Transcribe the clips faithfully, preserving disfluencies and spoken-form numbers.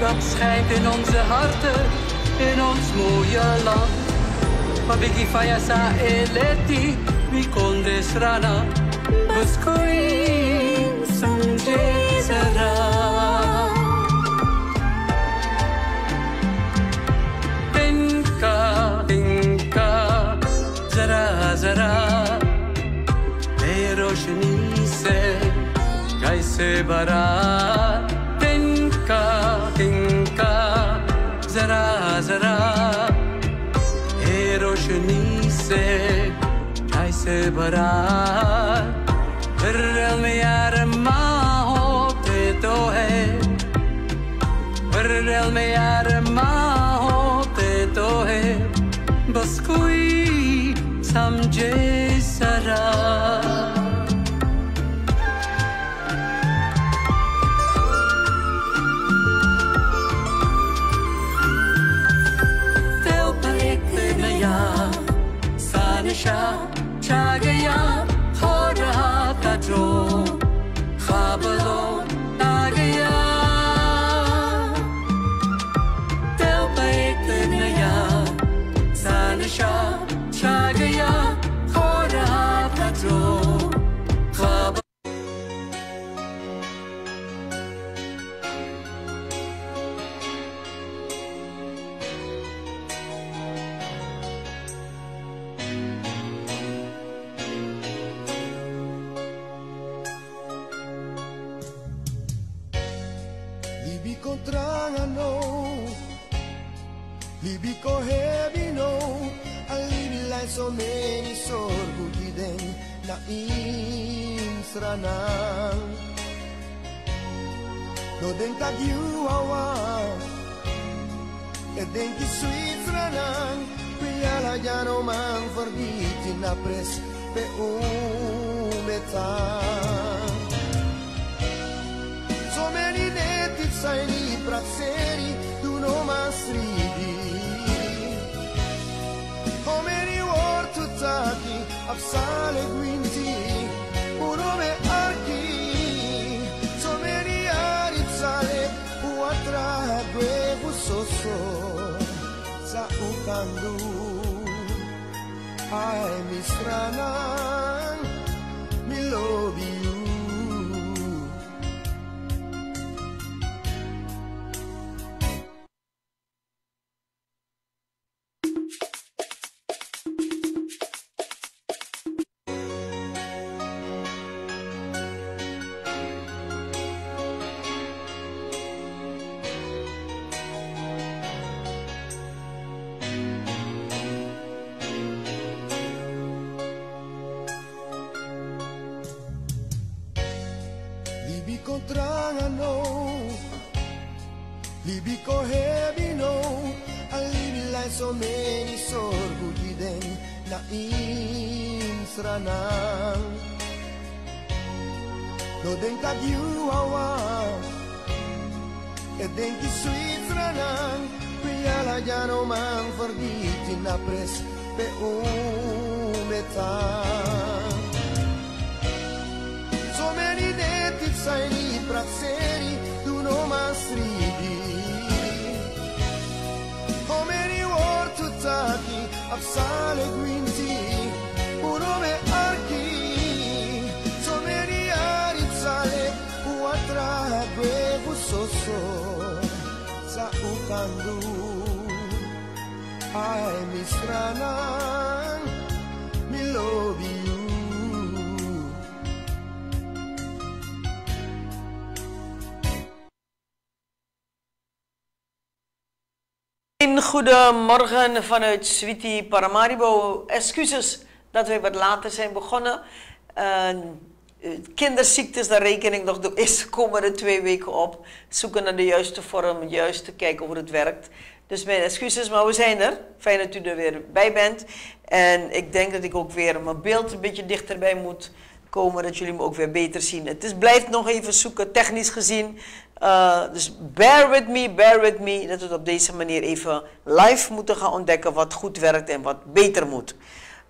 blijdschap schijnt in onze harten, in ons mooie land. Pabiki faya sa eleti, mi konde srana, baskoi samje zara. Tinka, tinka, zara zara, ए रोशनी से कैसे भरा तिनका तिनका जरा जरा ए रोशनी से कैसे भरा फिर में यार माँ होते तो है फिर में यार माँ होते तो है बस कोई समझे जरा. छा गया हो रहा था जो ख्वाब लौट आ गया दिल पे एक नया सा नशा छा गया हो रहा था जो ख्वाब. Libico heavy no, alibi like so many sorgu giden na insranang. No den tagiu awa, e den ki Switzerland, piala ya no man forgiti na pres pe umetan. So many natives I need pratseri, do no man stridi. How many words to taki, absale guinti, unome archi. So many aritsale, uatra guebu soso, sa ukandu. Ay misranang, me love you. Libico heavy no, alibi like so many sorgu giden na insranang. No den tagiu awa, e den ki Switzerland, piala ya no man forgiti na pres pe umetan. So many natives I need pratseri, do no man stridi. How many words to taki, absale guinti, unome archi. So many aritsale, uatra guebu soso, sa ukandu. Ay misranang, me love you. Goedemorgen vanuit Sweetie Paramaribo. Excuses dat we wat later zijn begonnen. Uh, kinderziektes, daar reken ik nog de eerste komende twee weken op. Zoeken naar de juiste vorm, juist te kijken hoe het werkt. Dus mijn excuses, maar we zijn er. Fijn dat u er weer bij bent. En ik denk dat ik ook weer mijn beeld een beetje dichterbij moet komen, dat jullie me ook weer beter zien. Het is, blijft nog even zoeken, technisch gezien. Uh, dus bear with me, bear with me, dat we het op deze manier even live moeten gaan ontdekken wat goed werkt en wat beter moet.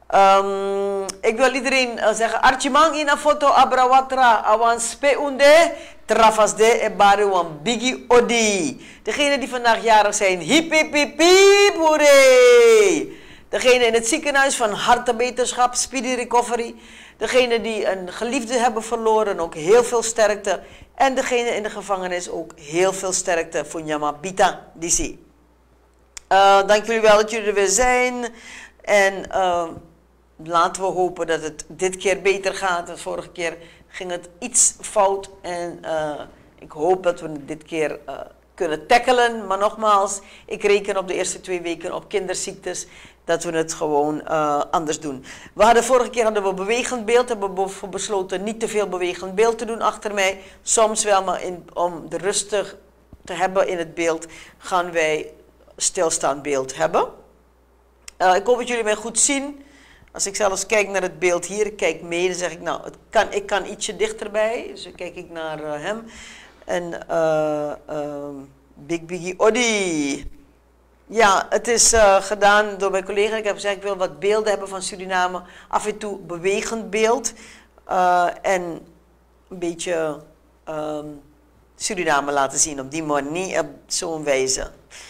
Um, ik wil iedereen uh, zeggen, Archimang in een foto abrawatra awan speunde travasde e baruwan bigi odi. Degene die vandaag jarig zijn, hip hip hip hip hoeré. Degene in het ziekenhuis, van hartebeterschap, speedy recovery. Degene die een geliefde hebben verloren, ook heel veel sterkte. En degene in de gevangenis, ook heel veel sterkte. Funyama Bita Disi. Uh, dank jullie wel dat jullie er weer zijn. En uh, laten we hopen dat het dit keer beter gaat. De vorige keer ging het iets fout. En uh, ik hoop dat we het dit keer uh, kunnen tackelen. Maar nogmaals, ik reken op de eerste twee weken op kinderziektes. Dat we het gewoon uh, anders doen. We hadden vorige keer hadden we bewegend beeld. Hebben we besloten niet te veel bewegend beeld te doen achter mij. Soms wel, maar in, om de rustig te hebben in het beeld gaan wij stilstaand beeld hebben. Uh, ik hoop dat jullie mij goed zien. Als ik zelfs kijk naar het beeld hier, ik kijk mee, dan zeg ik nou, het kan, ik kan ietsje dichterbij. Dus dan kijk ik naar uh, hem. En uh, uh, Big Biggie Odi. Ja, het is uh, gedaan door mijn collega. Ik heb gezegd, ik wil wat beelden hebben van Suriname. Af en toe bewegend beeld. Uh, en een beetje uh, Suriname laten zien op die manier, op zo'n wijze.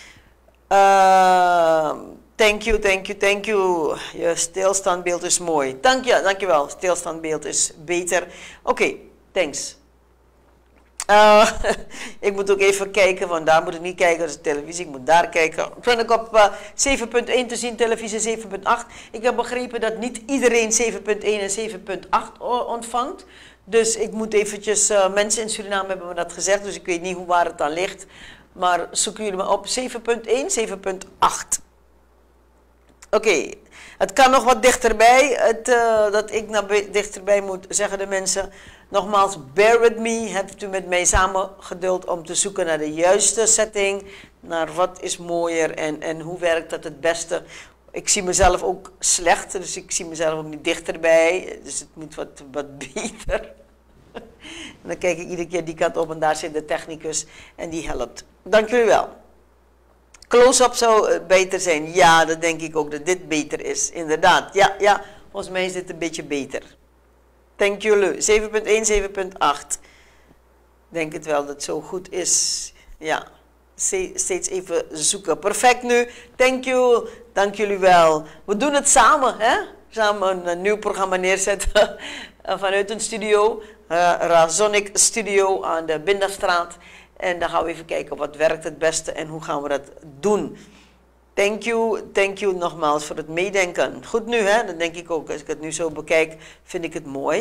Uh, thank you, thank you, thank you. Je stilstandbeeld is mooi. Dank je, dankjewel. Stilstandbeeld is beter. Oké, okay, thanks. Uh, ik moet ook even kijken, want daar moet ik niet kijken, dat is televisie, ik moet daar kijken. Ben ik op uh, zeven punt één te zien, televisie zeven punt acht. Ik heb begrepen dat niet iedereen zeven punt één en zeven punt acht ontvangt. Dus ik moet eventjes, uh, mensen in Suriname hebben me dat gezegd, dus ik weet niet hoe waar het dan ligt. Maar zoeken jullie me op zeven punt één, zeven punt acht. Oké, okay. Het kan nog wat dichterbij, het, uh, dat ik naar dichterbij moet, zeggen de mensen. Nogmaals, bear with me, hebt u met mij samen geduld om te zoeken naar de juiste setting. Naar wat is mooier en, en hoe werkt dat het beste. Ik zie mezelf ook slecht, dus ik zie mezelf ook niet dichterbij. Dus het moet wat, wat beter. En dan kijk ik iedere keer die kant op en daar zit de technicus en die helpt. Dank jullie wel. Close-up zou beter zijn. Ja, dat denk ik ook, dat dit beter is. Inderdaad, ja, ja. Volgens mij is dit een beetje beter. Dank jullie. zeven punt één, zeven punt acht. Denk het wel dat het zo goed is. Ja, steeds even zoeken. Perfect nu. Thank you. Dank jullie wel. We doen het samen, hè? Samen een nieuw programma neerzetten vanuit een studio. Uh, Razonic Studio aan de Bindastraat. En dan gaan we even kijken wat werkt het beste en hoe gaan we dat doen. Thank you, thank you nogmaals voor het meedenken. Goed nu, hè? Dat denk ik ook. Als ik het nu zo bekijk, vind ik het mooi.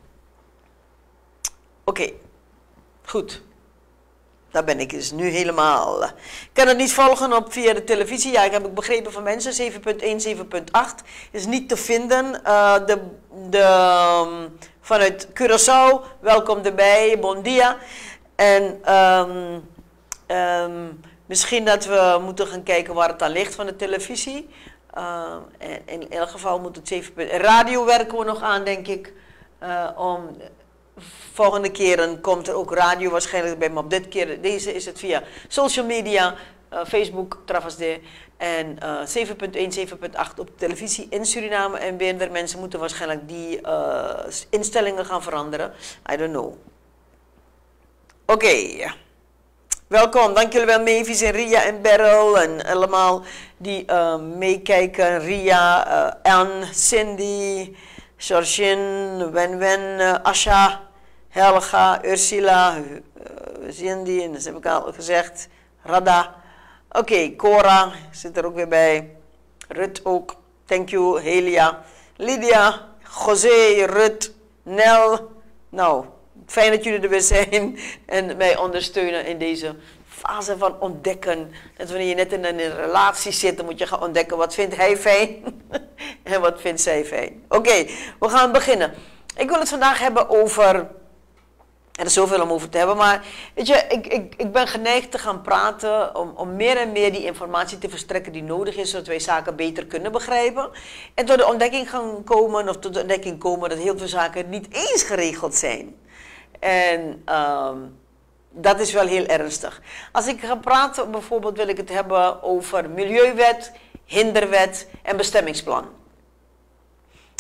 Oké, okay. Goed. Daar ben ik dus nu helemaal. Ik kan het niet volgen op via de televisie. Ja, ik heb het begrepen van mensen. zeven punt één, zeven punt acht is niet te vinden. Uh, de, de, um, vanuit Curaçao, welkom erbij. Bon dia. En um, um, misschien dat we moeten gaan kijken waar het aan ligt van de televisie. Uh, in, in elk geval moet het zeven punt. Radio werken we nog aan, denk ik. Uh, om volgende keer komt er ook radio waarschijnlijk bij. Maar op dit keer, deze is het via social media, uh, Facebook, Travasde. En uh, zeven punt één, zeven punt acht op televisie in Suriname. En meerdere mensen moeten waarschijnlijk die uh, instellingen gaan veranderen. I don't know. Oké, okay. Welkom, dank jullie wel Mavis en Ria en Beryl en allemaal die uh, meekijken. Ria, uh, Anne, Cindy, Georgine, Wen-Wen, uh, Asha, Helga, Ursula, uh, Cindy, en dat heb ik al gezegd, Radha. Oké, okay, Cora zit er ook weer bij, Rut ook, thank you, Helia, Lydia, José, Rut, Nel, nou... Fijn dat jullie er weer zijn en mij ondersteunen in deze fase van ontdekken. Dat wanneer je net in een relatie zit, dan moet je gaan ontdekken wat vindt hij fijn en wat vindt zij fijn. Oké, okay, we gaan beginnen. Ik wil het vandaag hebben over, er is zoveel om over te hebben, maar weet je, ik, ik, ik ben geneigd te gaan praten om, om meer en meer die informatie te verstrekken die nodig is, zodat wij zaken beter kunnen begrijpen. En tot de ontdekking gaan komen, of tot de ontdekking komen dat heel veel zaken niet eens geregeld zijn. En um, dat is wel heel ernstig. Als ik ga praten, bijvoorbeeld wil ik het hebben over Milieuwet, Hinderwet en bestemmingsplan.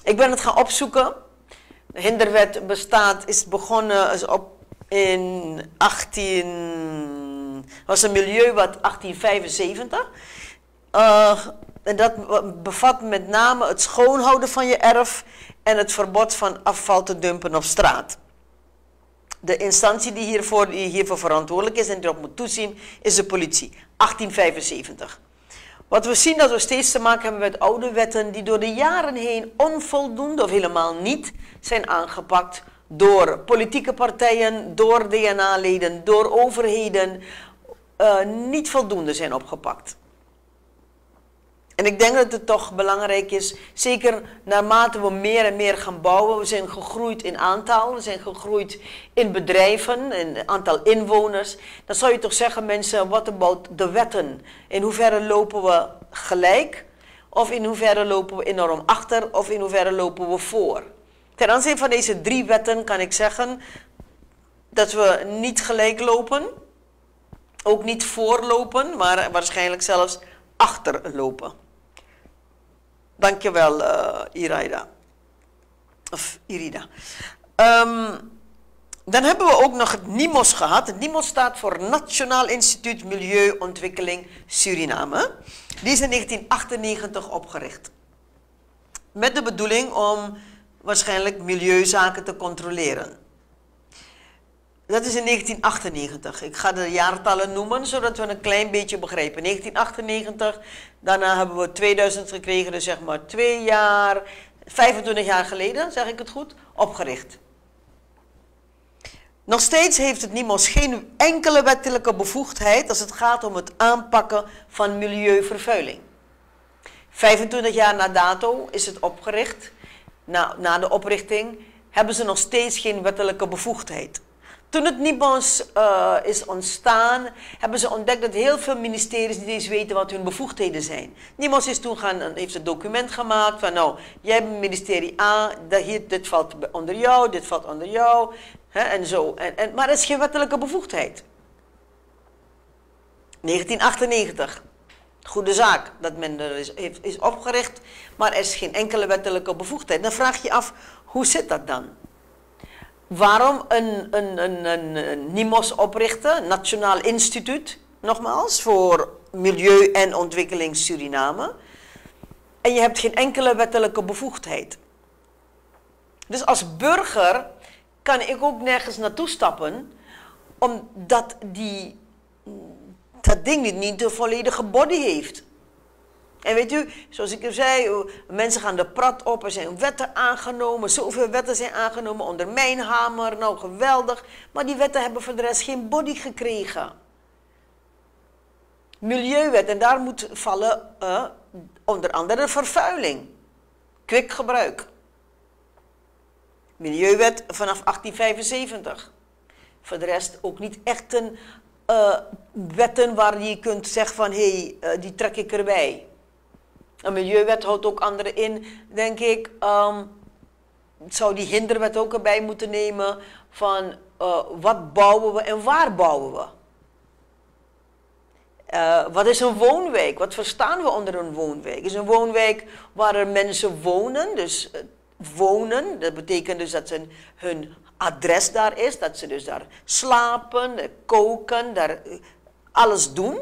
Ik ben het gaan opzoeken. De hinderwet bestaat, is begonnen is op in achttien, was een milieuwet achttien vijfenzeventig. Uh, en dat bevat met name het schoonhouden van je erf en het verbod van afval te dumpen op straat. De instantie die hiervoor, die hiervoor verantwoordelijk is en die erop moet toezien, is de politie. achttien vijfenzeventig. Wat we zien dat we steeds te maken hebben met oude wetten die door de jaren heen onvoldoende of helemaal niet zijn aangepakt door politieke partijen, door D N A-leden, door overheden, uh, niet voldoende zijn opgepakt. En ik denk dat het toch belangrijk is, zeker naarmate we meer en meer gaan bouwen, we zijn gegroeid in aantal, we zijn gegroeid in bedrijven, in aantal inwoners. Dan zou je toch zeggen, mensen, what about de wetten? In hoeverre lopen we gelijk? Of in hoeverre lopen we enorm achter? Of in hoeverre lopen we voor? Ten aanzien van deze drie wetten kan ik zeggen dat we niet gelijk lopen, ook niet voorlopen, maar waarschijnlijk zelfs achterlopen. Dankjewel, uh, Iraida. Of Irida. Um, dan hebben we ook nog het NIMOS gehad. Het NIMOS staat voor Nationaal Instituut Milieuontwikkeling Suriname. Die is in negentien achtennegentig opgericht. Met de bedoeling om waarschijnlijk milieuzaken te controleren. Dat is in negentien achtennegentig. Ik ga de jaartallen noemen, zodat we een klein beetje begrijpen. negentien achtennegentig, daarna hebben we tweeduizend gekregen, dus zeg maar twee jaar, vijfentwintig jaar geleden, zeg ik het goed, opgericht. Nog steeds heeft het NIMOS geen enkele wettelijke bevoegdheid als het gaat om het aanpakken van milieuvervuiling. vijfentwintig jaar na dato is het opgericht. Na, na de oprichting hebben ze nog steeds geen wettelijke bevoegdheid. Toen het NIMOS uh, is ontstaan, hebben ze ontdekt dat heel veel ministeries niet eens weten wat hun bevoegdheden zijn. NIMOS is toen gaan, heeft een document gemaakt van, nou, jij bent ministerie A, dat hier, dit valt onder jou, dit valt onder jou, hè, en zo. En, en, maar er is geen wettelijke bevoegdheid. negentien achtennegentig. Goede zaak dat men er is, heeft, is opgericht, maar er is geen enkele wettelijke bevoegdheid. Dan vraag je je af, hoe zit dat dan? Waarom een, een, een, een, een NIMOS oprichten, Nationaal Instituut, nogmaals, voor Milieu en Ontwikkeling Suriname, en je hebt geen enkele wettelijke bevoegdheid. Dus als burger kan ik ook nergens naartoe stappen, omdat die, dat ding niet, niet de volledige body heeft. En weet u, zoals ik u zei, mensen gaan de prat op, er zijn wetten aangenomen, zoveel wetten zijn aangenomen onder mijn hamer, nou geweldig, maar die wetten hebben voor de rest geen body gekregen. Milieuwet, en daar moet vallen uh, onder andere vervuiling, kwikgebruik. Milieuwet vanaf achttien vijfenzeventig. Voor de rest ook niet echt een uh, wetten waar je kunt zeggen van, hé, hey, uh, die trek ik erbij. Een milieuwet houdt ook andere in, denk ik. Um, zou die hinderwet ook erbij moeten nemen van uh, wat bouwen we en waar bouwen we? Uh, wat is een woonwijk? Wat verstaan we onder een woonwijk? Is een woonwijk waar er mensen wonen, dus uh, wonen, dat betekent dus dat ze hun adres daar is, dat ze dus daar slapen, koken, daar uh, alles doen.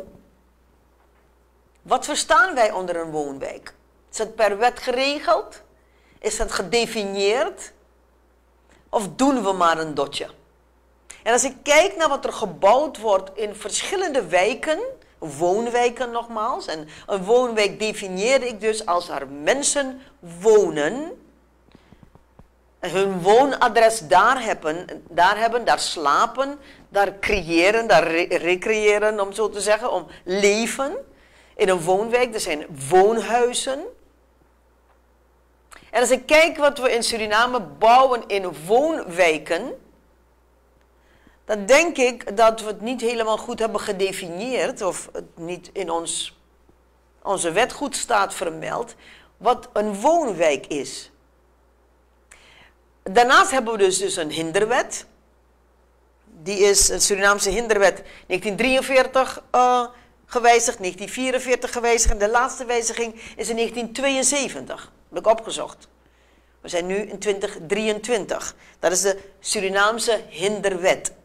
Wat verstaan wij onder een woonwijk? Is dat per wet geregeld? Is dat gedefinieerd? Of doen we maar een dotje? En als ik kijk naar wat er gebouwd wordt in verschillende wijken, woonwijken nogmaals, en een woonwijk definieer ik dus als er mensen wonen, en hun woonadres daar hebben, daar hebben, daar slapen, daar creëren, daar re recreëren, om zo te zeggen, om leven. In een woonwijk, er zijn woonhuizen. En als ik kijk wat we in Suriname bouwen in woonwijken, dan denk ik dat we het niet helemaal goed hebben gedefinieerd, of het niet in ons, onze wet goed staat vermeld, wat een woonwijk is. Daarnaast hebben we dus, dus een hinderwet. Die is een Surinaamse hinderwet negentien drieënveertig uh, gewijzigd, negentien vierenveertig gewijzigd. En de laatste wijziging is in negentien tweeënzeventig. Dat heb ik opgezocht. We zijn nu in twintig drieëntwintig. Dat is de Surinaamse hinderwet.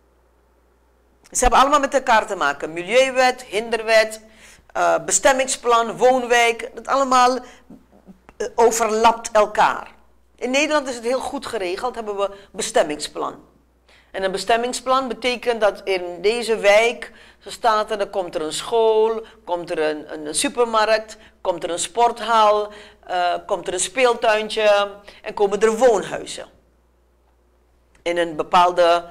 Ze hebben allemaal met elkaar te maken. Milieuwet, hinderwet, uh, bestemmingsplan, woonwijk. Dat allemaal uh, overlapt elkaar. In Nederland is het heel goed geregeld, hebben we bestemmingsplan. En een bestemmingsplan betekent dat in deze wijk, zo staat er, dan komt er een school, komt er een, een supermarkt, komt er een sporthal, uh, komt er een speeltuintje en komen er woonhuizen. In een bepaalde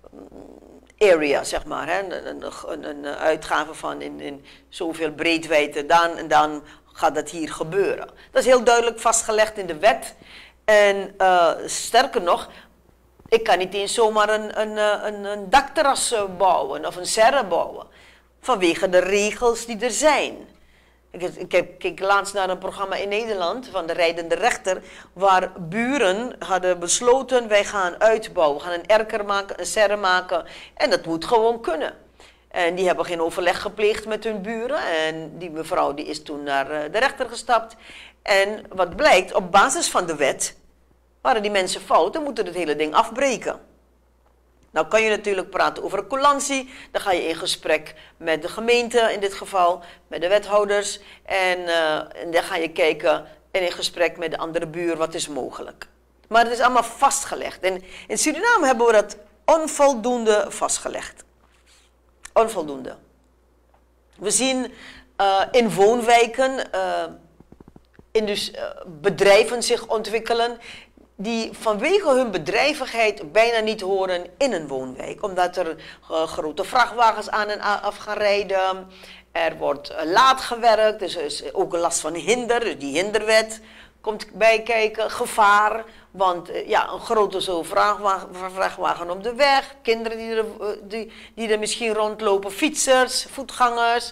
area, zeg maar, hè? Een, een, een uitgave van in, in zoveel breedwijdte, dan en dan gaat dat hier gebeuren. Dat is heel duidelijk vastgelegd in de wet. En uh, sterker nog, ik kan niet eens zomaar een, een, een, een dakterras bouwen of een serre bouwen. Vanwege de regels die er zijn. Ik, ik, ik keek laatst naar een programma in Nederland van de rijdende rechter. Waar buren hadden besloten, wij gaan uitbouwen. We gaan een erker maken, een serre maken. En dat moet gewoon kunnen. En die hebben geen overleg gepleegd met hun buren. En die mevrouw die is toen naar de rechter gestapt. En wat blijkt, op basis van de wet waren die mensen fout en moeten het hele ding afbreken. Nou kan je natuurlijk praten over coulantie. Dan ga je in gesprek met de gemeente in dit geval, met de wethouders. En, uh, en dan ga je kijken en in gesprek met de andere buur wat is mogelijk. Maar het is allemaal vastgelegd. En in Suriname hebben we dat onvoldoende vastgelegd. Onvoldoende. We zien uh, in woonwijken uh, in dus, uh, bedrijven zich ontwikkelen die vanwege hun bedrijvigheid bijna niet horen in een woonwijk. Omdat er uh, grote vrachtwagens aan en af gaan rijden. Er wordt uh, laat gewerkt, dus er is ook een last van hinder, dus die hinderwet komt bij kijken. Gevaar, want uh, ja, een grote zo vrachtwagen, vrachtwagen op de weg. Kinderen die er, uh, die, die er misschien rondlopen, fietsers, voetgangers.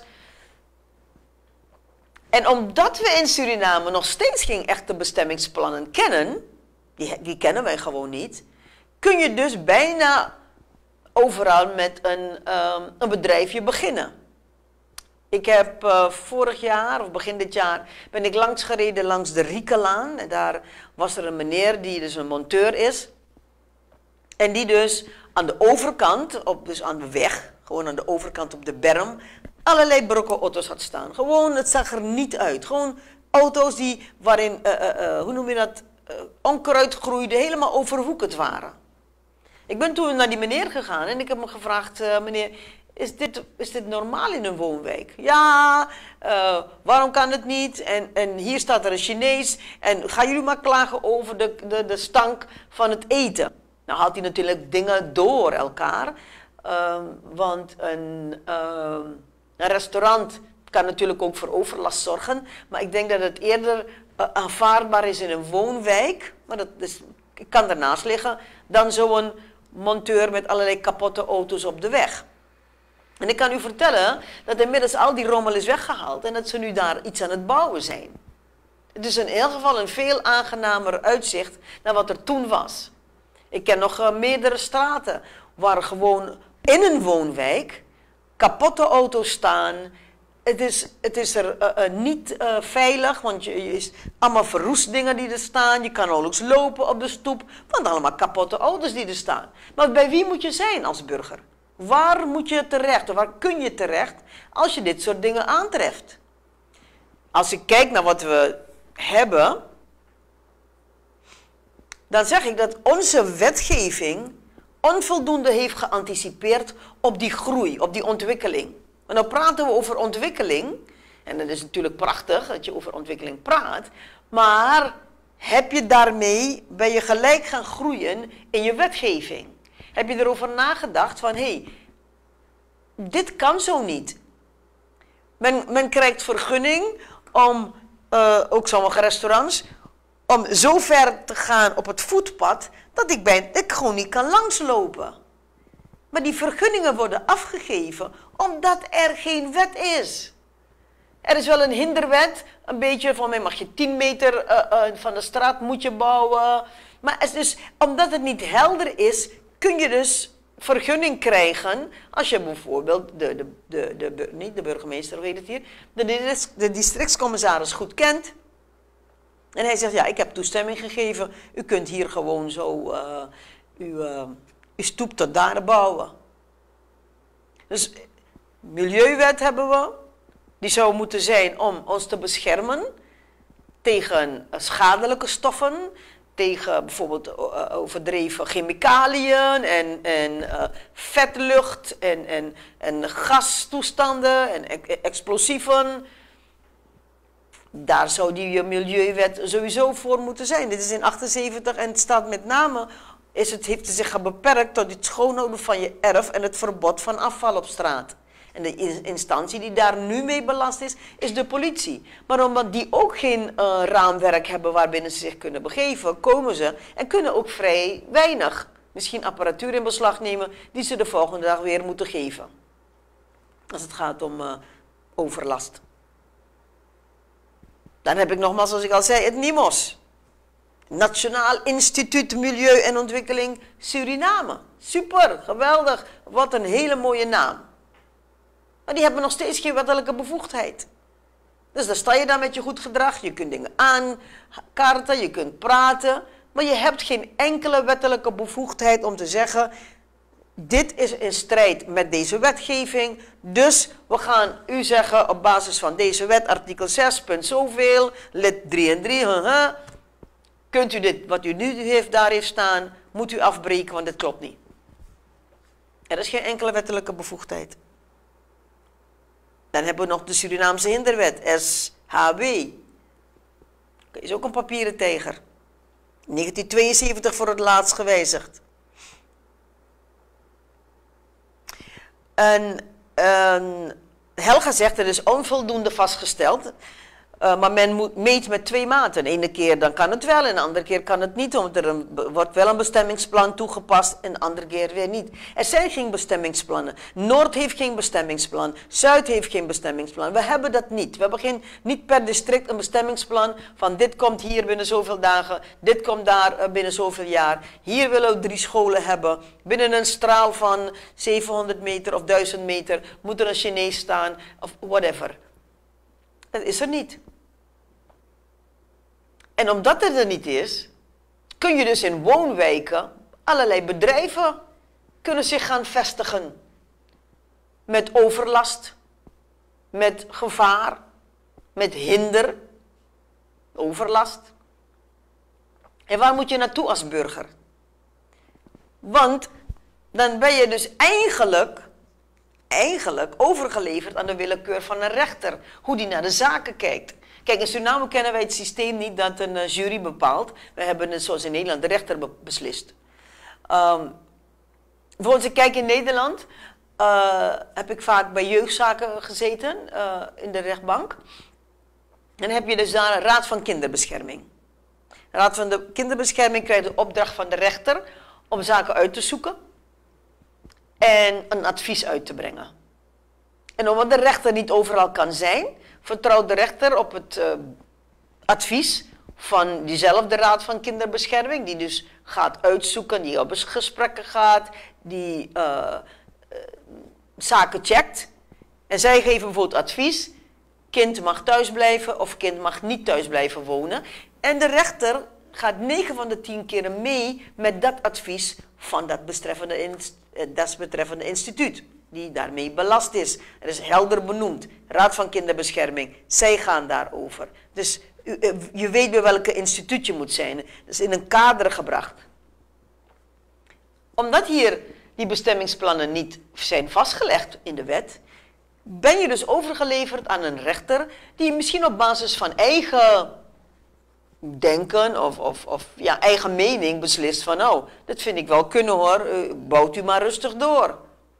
En omdat we in Suriname nog steeds geen echte bestemmingsplannen kennen, die, die kennen wij gewoon niet, kun je dus bijna overal met een, um, een bedrijfje beginnen. Ik heb uh, vorig jaar, of begin dit jaar, ben ik langs gereden langs de Riekelaan. En daar was er een meneer die dus een monteur is. En die dus aan de overkant, op, dus aan de weg, gewoon aan de overkant op de berm, allerlei brokken auto's had staan. Gewoon, het zag er niet uit. Gewoon auto's die, waarin, uh, uh, uh, hoe noem je dat, uh, onkruid groeide, helemaal overwoekerd waren. Ik ben toen naar die meneer gegaan en ik heb me gevraagd, uh, meneer, is dit, is dit normaal in een woonwijk? Ja, uh, waarom kan het niet? En, en hier staat er een Chinees en gaan jullie maar klagen over de, de, de stank van het eten. Nou haalt hij natuurlijk dingen door elkaar, uh, want een, uh, een restaurant kan natuurlijk ook voor overlast zorgen, maar ik denk dat het eerder uh, aanvaardbaar is in een woonwijk, maar dat is, ik kan ernaast liggen, dan zo'n monteur met allerlei kapotte auto's op de weg. En ik kan u vertellen dat inmiddels al die rommel is weggehaald en dat ze nu daar iets aan het bouwen zijn. Het is in ieder geval een veel aangenamer uitzicht dan wat er toen was. Ik ken nog uh, meerdere straten waar gewoon in een woonwijk kapotte auto's staan. Het is, het is er uh, uh, niet uh, veilig, want je, je is allemaal verroest dingen die er staan. Je kan nauwelijks lopen op de stoep, want allemaal kapotte auto's die er staan. Maar bij wie moet je zijn als burger? Waar moet je terecht, of waar kun je terecht als je dit soort dingen aantreft? Als ik kijk naar wat we hebben, dan zeg ik dat onze wetgeving onvoldoende heeft geanticipeerd op die groei, op die ontwikkeling. En dan praten we over ontwikkeling, en dat is natuurlijk prachtig dat je over ontwikkeling praat, maar heb je daarmee, ben je gelijk gaan groeien in je wetgeving? Heb je erover nagedacht van, hé, hey, dit kan zo niet. Men, men krijgt vergunning om, uh, ook sommige restaurants, om zo ver te gaan op het voetpad, dat ik, ben, ik gewoon niet kan langslopen. Maar die vergunningen worden afgegeven, omdat er geen wet is. Er is wel een hinderwet, een beetje van mij mag je tien meter uh, uh, van de straat moet je bouwen. Maar het is, omdat het niet helder is, kun je dus vergunning krijgen als je bijvoorbeeld de, de, de, de, de, niet de burgemeester, hoe heet het hier, de, de districtscommissaris goed kent. En hij zegt, ja, ik heb toestemming gegeven. U kunt hier gewoon zo uh, uw, uh, uw stoep tot daar bouwen. Dus Milieuwet hebben we. Die zou moeten zijn om ons te beschermen tegen schadelijke stoffen. Tegen bijvoorbeeld uh, overdreven chemicaliën en, en uh, vetlucht en, en, en gastoestanden en e explosieven. Daar zou die Milieuwet sowieso voor moeten zijn. Dit is in achtenzeventig en het staat met name, is het, heeft het zich beperkt tot het schoonhouden van je erf en het verbod van afval op straat. En de instantie die daar nu mee belast is, is de politie. Maar omdat die ook geen uh, raamwerk hebben waarbinnen ze zich kunnen begeven, komen ze en kunnen ook vrij weinig, misschien apparatuur in beslag nemen, die ze de volgende dag weer moeten geven. Als het gaat om uh, overlast. Dan heb ik nogmaals, zoals ik al zei, het NIMOS. Nationaal Instituut Milieu en Ontwikkeling Suriname. Super, geweldig. Wat een hele mooie naam. Maar die hebben nog steeds geen wettelijke bevoegdheid. Dus dan sta je daar met je goed gedrag. Je kunt dingen aankaarten, je kunt praten. Maar je hebt geen enkele wettelijke bevoegdheid om te zeggen, dit is in strijd met deze wetgeving. Dus we gaan u zeggen op basis van deze wet, artikel zes, punt zoveel, lid drie en drie, uh-huh, kunt u dit, wat u nu heeft, daar heeft staan, moet u afbreken, want dit klopt niet. Er is geen enkele wettelijke bevoegdheid. Dan hebben we nog de Surinaamse hinderwet, S H W. Is ook een papieren tijger. negentien tweeënzeventig voor het laatst gewijzigd. En, en Helga zegt, er is onvoldoende vastgesteld. Uh, maar men moet, meet met twee maten. De ene keer dan kan het wel en de andere keer kan het niet. Omdat er een, wordt wel een bestemmingsplan toegepast en de andere keer weer niet. Er zijn geen bestemmingsplannen. Noord heeft geen bestemmingsplan. Zuid heeft geen bestemmingsplan. We hebben dat niet. We hebben geen, niet per district een bestemmingsplan van dit komt hier binnen zoveel dagen. Dit komt daar binnen zoveel jaar. Hier willen we drie scholen hebben. Binnen een straal van zevenhonderd meter of duizend meter moet er een Chinees staan of whatever. Dat is er niet. En omdat het er niet is, kun je dus in woonwijken, allerlei bedrijven kunnen zich gaan vestigen. Met overlast, met gevaar, met hinder, overlast. En waar moet je naartoe als burger? Want dan ben je dus eigenlijk, eigenlijk overgeleverd aan de willekeur van een rechter, hoe die naar de zaken kijkt. Kijk, in Suriname kennen wij het systeem niet dat een uh, jury bepaalt. We hebben het zoals in Nederland de rechter be beslist. Um, bijvoorbeeld, ik kijk in Nederland, uh, heb ik vaak bij jeugdzaken gezeten uh, in de rechtbank. En dan heb je dus daar een raad van kinderbescherming. De raad van de kinderbescherming krijgt de opdracht van de rechter om zaken uit te zoeken en een advies uit te brengen. En omdat de rechter niet overal kan zijn, vertrouwt de rechter op het uh, advies van diezelfde raad van kinderbescherming, die dus gaat uitzoeken, die op gesprekken gaat, die uh, uh, zaken checkt. En zij geven bijvoorbeeld advies, kind mag thuis blijven of kind mag niet thuis blijven wonen. En de rechter gaat negen van de tien keren mee met dat advies van dat betreffende, inst dat betreffende instituut, die daarmee belast is. Er is helder benoemd. Raad van Kinderbescherming, zij gaan daarover. Dus u, je weet bij welke instituut je moet zijn. Dat is in een kader gebracht. Omdat hier die bestemmingsplannen niet zijn vastgelegd in de wet, ben je dus overgeleverd aan een rechter die misschien op basis van eigen denken of, of, of ja, eigen mening beslist van, nou, dat vind ik wel kunnen hoor, bouwt u maar rustig door.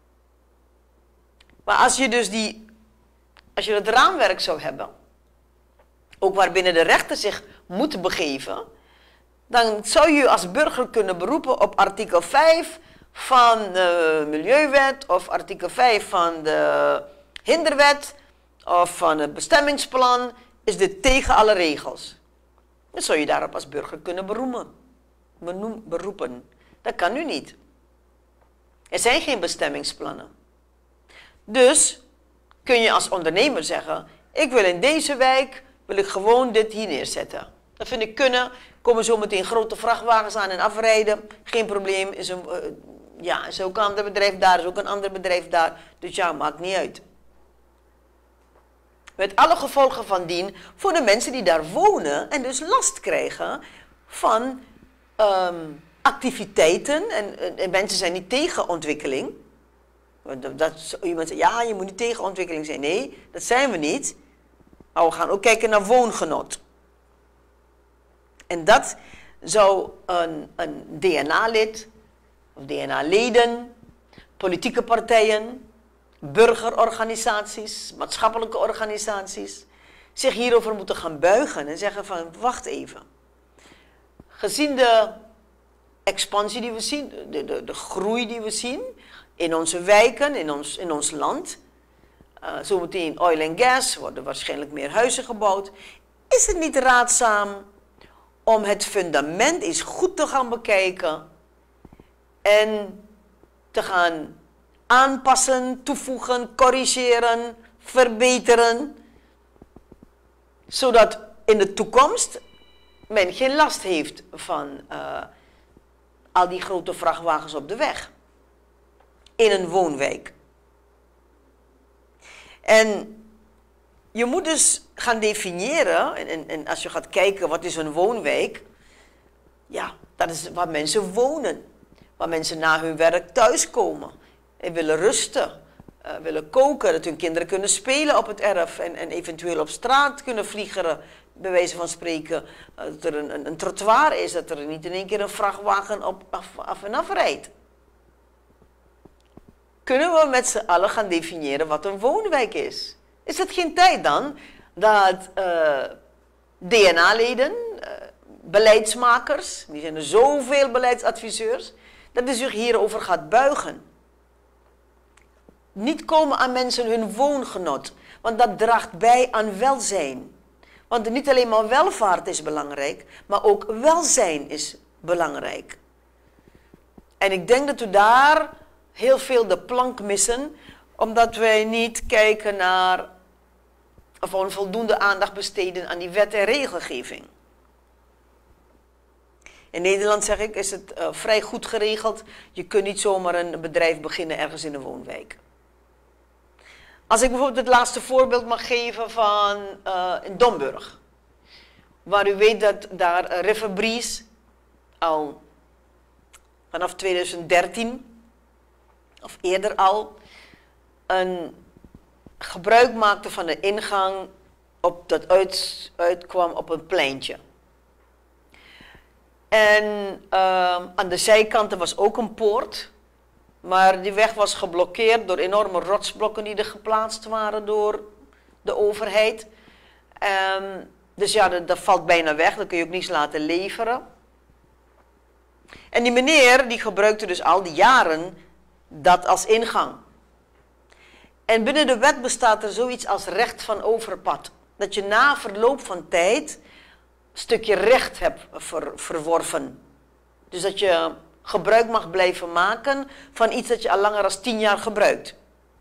Maar als je dus die, als je het raamwerk zou hebben, ook waarbinnen de rechter zich moet begeven, dan zou je als burger kunnen beroepen op artikel vijf van de Milieuwet of artikel vijf van de Hinderwet of van het bestemmingsplan. Is dit tegen alle regels? Dan zou je daarop als burger kunnen beroemen, benoem, beroepen. Dat kan nu niet. Er zijn geen bestemmingsplannen. Dus kun je als ondernemer zeggen, ik wil in deze wijk, wil ik gewoon dit hier neerzetten. Dat vind ik kunnen. Komen zo meteen grote vrachtwagens aan en afrijden. Geen probleem. Is een, uh, ja, is ook een ander bedrijf daar, is ook een ander bedrijf daar. Dus ja, maakt niet uit. Met alle gevolgen van dien voor de mensen die daar wonen en dus last krijgen van um, activiteiten. En, en, en mensen zijn niet tegen ontwikkeling. Dat, dat, iemand zegt, ja, je moet niet tegen ontwikkeling zijn. Nee, dat zijn we niet. Maar we gaan ook kijken naar woongenot. En dat zou een, een D N A-lid, of D N A-leden, politieke partijen, burgerorganisaties, maatschappelijke organisaties, zich hierover moeten gaan buigen en zeggen van, wacht even. Gezien de expansie die we zien, de, de, de groei die we zien in onze wijken, in ons, in ons land, uh, zometeen oil en gas, worden waarschijnlijk meer huizen gebouwd, is het niet raadzaam om het fundament eens goed te gaan bekijken en te gaan aanpassen, toevoegen, corrigeren, verbeteren, zodat in de toekomst men geen last heeft van uh, al die grote vrachtwagens op de weg in een woonwijk. En je moet dus gaan definiëren, en, en, en als je gaat kijken wat is een woonwijk, ja, dat is waar mensen wonen, waar mensen na hun werk thuiskomen en willen rusten, uh, willen koken, dat hun kinderen kunnen spelen op het erf en, en eventueel op straat kunnen vliegeren, bij wijze van spreken, uh, dat er een, een, een trottoir is, dat er niet in één keer een vrachtwagen op, af, af en af rijdt. Kunnen we met z'n allen gaan definiëren wat een woonwijk is? Is het geen tijd dan dat uh, D N A-leden, uh, beleidsmakers, die zijn er zoveel beleidsadviseurs, dat u zich hierover gaat buigen? Niet komen aan mensen hun woongenot, want dat draagt bij aan welzijn. Want niet alleen maar welvaart is belangrijk, maar ook welzijn is belangrijk. En ik denk dat we daar heel veel de plank missen, omdat wij niet kijken naar, of onvoldoende aandacht besteden aan die wet en regelgeving. In Nederland, zeg ik, is het uh, vrij goed geregeld. Je kunt niet zomaar een bedrijf beginnen ergens in een woonwijk. Als ik bijvoorbeeld het laatste voorbeeld mag geven van uh, in Domburg. Waar u weet dat daar uh, River Breeze al vanaf tweeduizend dertien, of eerder al, een gebruik maakte van de ingang op, dat uit, uitkwam op een pleintje. En uh, aan de zijkanten was ook een poort, maar die weg was geblokkeerd door enorme rotsblokken die er geplaatst waren door de overheid. Um, dus ja, dat, dat valt bijna weg, dat kun je ook niets laten leveren. En die meneer die gebruikte dus al die jaren dat als ingang. En binnen de wet bestaat er zoiets als recht van overpad. Dat je na verloop van tijd een stukje recht hebt ver, verworven. Dus dat je gebruik mag blijven maken van iets dat je al langer dan tien jaar gebruikt.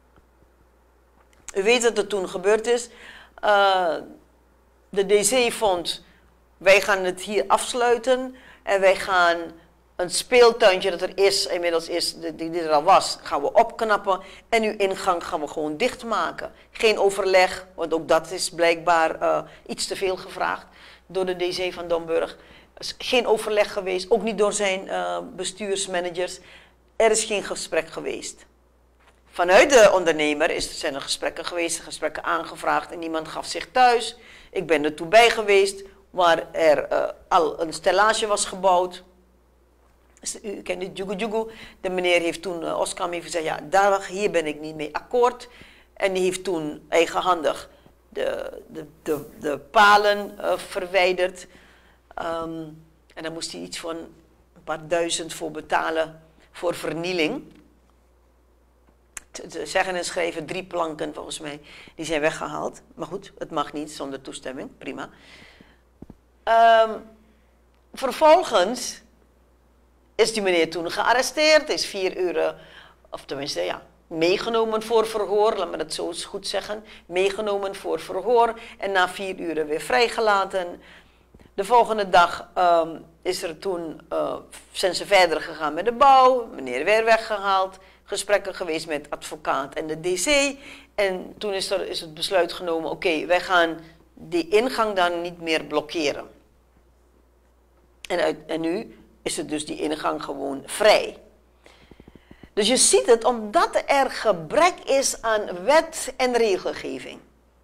U weet wat er toen gebeurd is. Uh, de D C vond, wij gaan het hier afsluiten en wij gaan een speeltuintje dat er is, inmiddels is, die, die er al was, gaan we opknappen en uw ingang gaan we gewoon dichtmaken. Geen overleg, want ook dat is blijkbaar uh, iets te veel gevraagd door de D C van Domburg. Er is geen overleg geweest, ook niet door zijn uh, bestuursmanagers. Er is geen gesprek geweest. Vanuit de ondernemer is, zijn er gesprekken geweest, gesprekken aangevraagd en niemand gaf zich thuis. Ik ben er toe bij geweest, waar er uh, al een stellage was gebouwd. U kent het Jugu Jugu. De meneer heeft toen, uh, Oskam heeft gezegd, ja, daar, hier ben ik niet mee akkoord. En die heeft toen eigenhandig de, de, de, de palen uh, verwijderd. Um, en daar moest hij iets van een paar duizend voor betalen voor vernieling. Te, te zeggen en schrijven, drie planken volgens mij, die zijn weggehaald. Maar goed, het mag niet zonder toestemming, prima. Um, vervolgens is die meneer toen gearresteerd, is vier uur, of tenminste ja, meegenomen voor verhoor, laat me dat zo goed zeggen, meegenomen voor verhoor en na vier uur weer vrijgelaten. De volgende dag um, is er toen, uh, zijn ze verder gegaan met de bouw. Meneer werd weggehaald. Gesprekken geweest met advocaat en de D C. En toen is, er, is het besluit genomen, oké, okay, wij gaan die ingang dan niet meer blokkeren. En, uit, en nu is het dus die ingang gewoon vrij. Dus je ziet het omdat er gebrek is aan wet en regelgeving.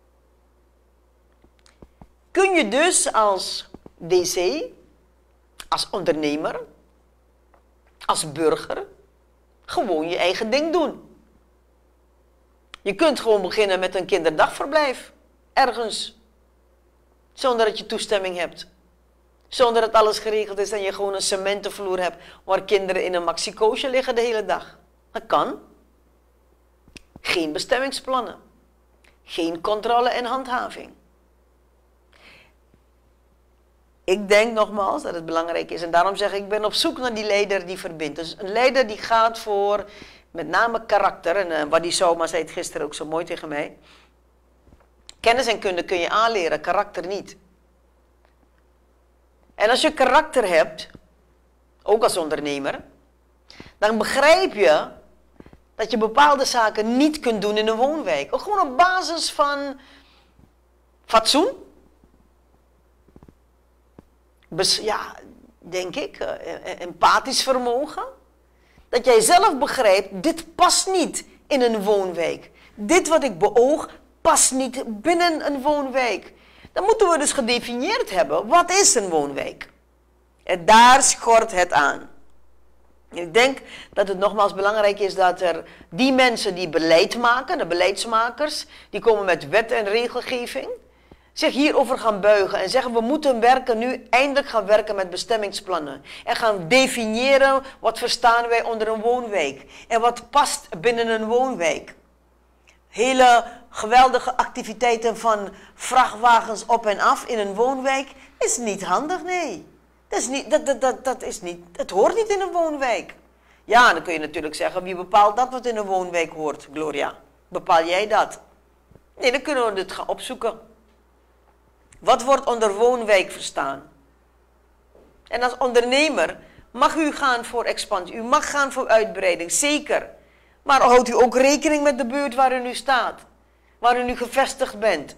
Kun je dus als D C, als ondernemer, als burger, gewoon je eigen ding doen. Je kunt gewoon beginnen met een kinderdagverblijf, ergens, zonder dat je toestemming hebt. Zonder dat alles geregeld is en je gewoon een cementenvloer hebt waar kinderen in een maxicoosje liggen de hele dag. Dat kan. Geen bestemmingsplannen. Geen controle en handhaving. Ik denk nogmaals dat het belangrijk is en daarom zeg ik, ik ben op zoek naar die leider die verbindt. Dus een leider die gaat voor met name karakter, en uh, Wadi Souma zei het gisteren ook zo mooi tegen mij. Kennis en kunde kun je aanleren, karakter niet. En als je karakter hebt, ook als ondernemer, dan begrijp je dat je bepaalde zaken niet kunt doen in een woonwijk. Ook gewoon op basis van fatsoen. Bes, ja, denk ik, uh, empathisch vermogen. Dat jij zelf begrijpt, dit past niet in een woonwijk. Dit wat ik beoog, past niet binnen een woonwijk. Dan moeten we dus gedefinieerd hebben, wat is een woonwijk? En daar schort het aan. En ik denk dat het nogmaals belangrijk is dat er die mensen die beleid maken, de beleidsmakers, die komen met wet en regelgeving, zich hierover gaan buigen en zeggen we moeten werken, nu eindelijk gaan werken met bestemmingsplannen. En gaan definiëren wat verstaan wij onder een woonwijk. En wat past binnen een woonwijk. Hele geweldige activiteiten van vrachtwagens op en af in een woonwijk is niet handig, nee. Dat is niet, dat, dat, dat, dat is niet, het hoort niet in een woonwijk. Ja, dan kun je natuurlijk zeggen, wie bepaalt dat wat in een woonwijk hoort, Gloria? Bepaal jij dat? Nee, dan kunnen we dit gaan opzoeken. Wat wordt onder woonwijk verstaan? En als ondernemer mag u gaan voor expansie, u mag gaan voor uitbreiding, zeker. Maar houdt u ook rekening met de buurt waar u nu staat, waar u nu gevestigd bent.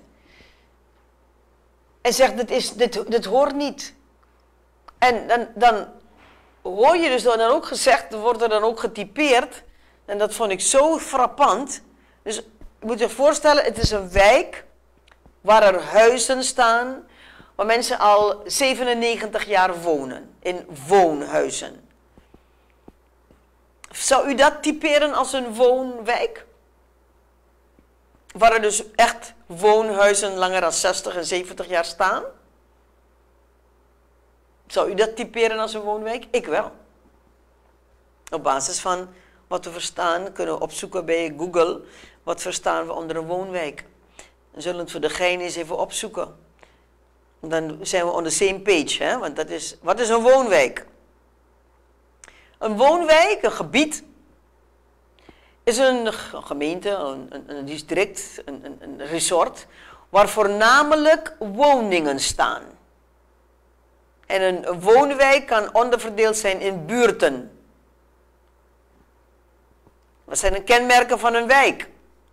En zegt, dit, is, dit, dit hoort niet. En dan, dan hoor je dus dan ook gezegd, wordt er dan ook getypeerd, en dat vond ik zo frappant. Dus je moet je voorstellen, het is een wijk waar er huizen staan, waar mensen al zevenennegentig jaar wonen, in woonhuizen. Zou u dat typeren als een woonwijk? Waar er dus echt woonhuizen langer dan zestig en zeventig jaar staan? Zou u dat typeren als een woonwijk? Ik wel. Op basis van wat we verstaan, kunnen we opzoeken bij Google, wat verstaan we onder een woonwijk. Dan zullen we het voor de gein eens even opzoeken. Dan zijn we on the same page, hè? Want dat is, wat is een woonwijk? Een woonwijk, een gebied, is een gemeente, een, een, een district, een, een, een resort, waar voornamelijk woningen staan. En een woonwijk kan onderverdeeld zijn in buurten. Wat zijn de kenmerken van een wijk?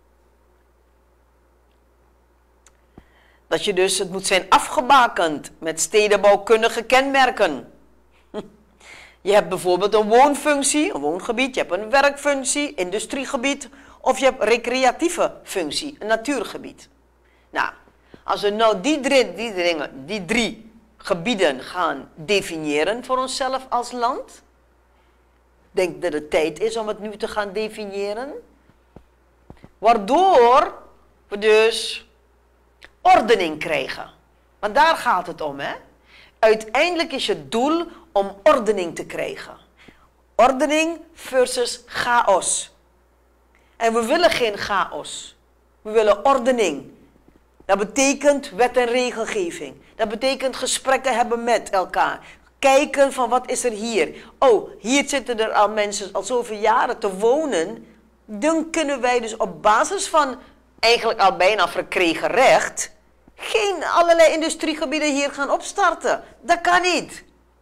Dat je dus, het moet zijn afgebakend met stedenbouwkundige kenmerken. Je hebt bijvoorbeeld een woonfunctie, een woongebied, je hebt een werkfunctie, industriegebied, of je hebt recreatieve functie, een natuurgebied. Nou, als we nou die drie, die dingen, die drie gebieden gaan definiëren voor onszelf als land, denk ik dat het tijd is om het nu te gaan definiëren, waardoor we dus ordening krijgen. Want daar gaat het om, hè? Uiteindelijk is het doel om ordening te krijgen. Ordening versus chaos. En we willen geen chaos. We willen ordening. Dat betekent wet en regelgeving. Dat betekent gesprekken hebben met elkaar. Kijken van wat is er hier. Oh, hier zitten er al mensen al zoveel jaren te wonen. Dan kunnen wij dus op basis van eigenlijk al bijna verkregen recht geen allerlei industriegebieden hier gaan opstarten. Dat kan niet.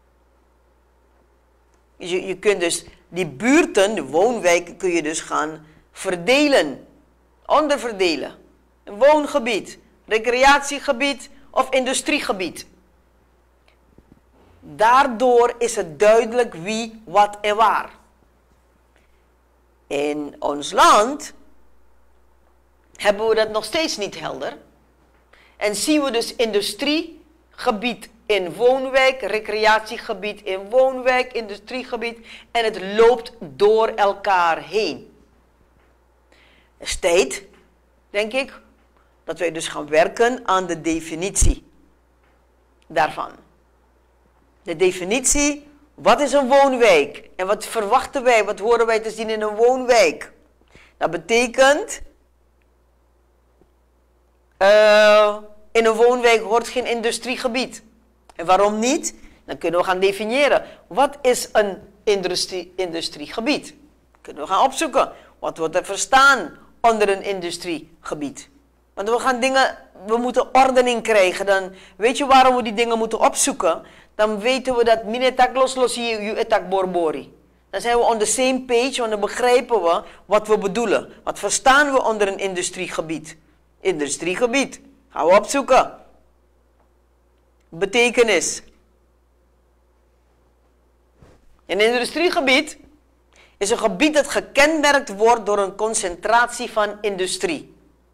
Je, je kunt dus die buurten, de woonwijken, kun je dus gaan verdelen. Onderverdelen. Een woongebied, recreatiegebied of industriegebied. Daardoor is het duidelijk wie, wat en waar. In ons land hebben we dat nog steeds niet helder. En zien we dus industriegebied in woonwijk, recreatiegebied in woonwijk, industriegebied. En het loopt door elkaar heen. Het is tijd, denk ik, dat wij dus gaan werken aan de definitie daarvan. De definitie, wat is een woonwijk? En wat verwachten wij, wat horen wij te zien in een woonwijk? Dat betekent, uh, in een woonwijk hoort geen industriegebied. En waarom niet? Dan kunnen we gaan definiëren. Wat is een industrie, industriegebied? Kunnen we gaan opzoeken. Wat wordt er verstaan onder een industriegebied? Want we gaan dingen, we moeten ordening krijgen. Dan weet je waarom we die dingen moeten opzoeken? Dan weten we dat minetak los los hier, je etak borbori. Dan zijn we on the same page, want dan begrijpen we wat we bedoelen. Wat verstaan we onder een industriegebied? Industriegebied. Gaan we opzoeken. Betekenis. Een industriegebied is een gebied dat gekenmerkt wordt door een concentratie van industrie.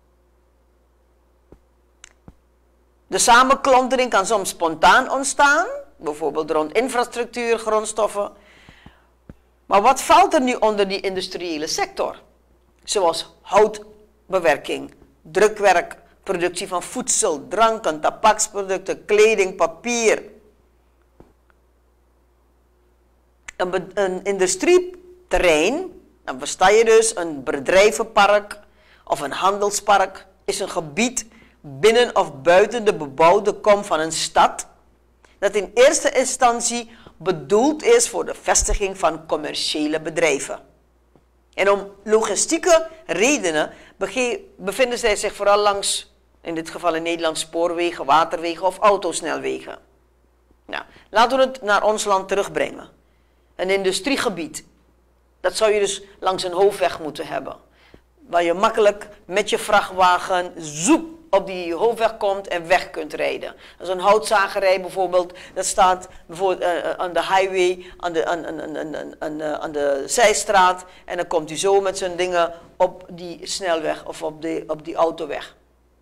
De samenklontering kan soms spontaan ontstaan, bijvoorbeeld rond infrastructuur, grondstoffen. Maar wat valt er nu onder die industriële sector? Zoals houtbewerking, drukwerk, productie van voedsel, dranken, tabaksproducten, kleding, papier. Een, een industrieterrein, dan versta je dus een bedrijvenpark of een handelspark, is een gebied binnen of buiten de bebouwde kom van een stad, dat in eerste instantie bedoeld is voor de vestiging van commerciële bedrijven. En om logistieke redenen bevinden zij zich vooral langs, in dit geval in Nederland, spoorwegen, waterwegen of autosnelwegen. Nou, laten we het naar ons land terugbrengen. Een industriegebied, dat zou je dus langs een hoofdweg moeten hebben. Waar je makkelijk met je vrachtwagen zoep op die hoofdweg komt en weg kunt rijden. Dat is een houtzagerij bijvoorbeeld, dat staat bijvoorbeeld uh, aan de highway, aan de, aan, aan, aan, aan, aan, aan de zijstraat. En dan komt hij zo met zijn dingen op die snelweg of op, de, op die autoweg.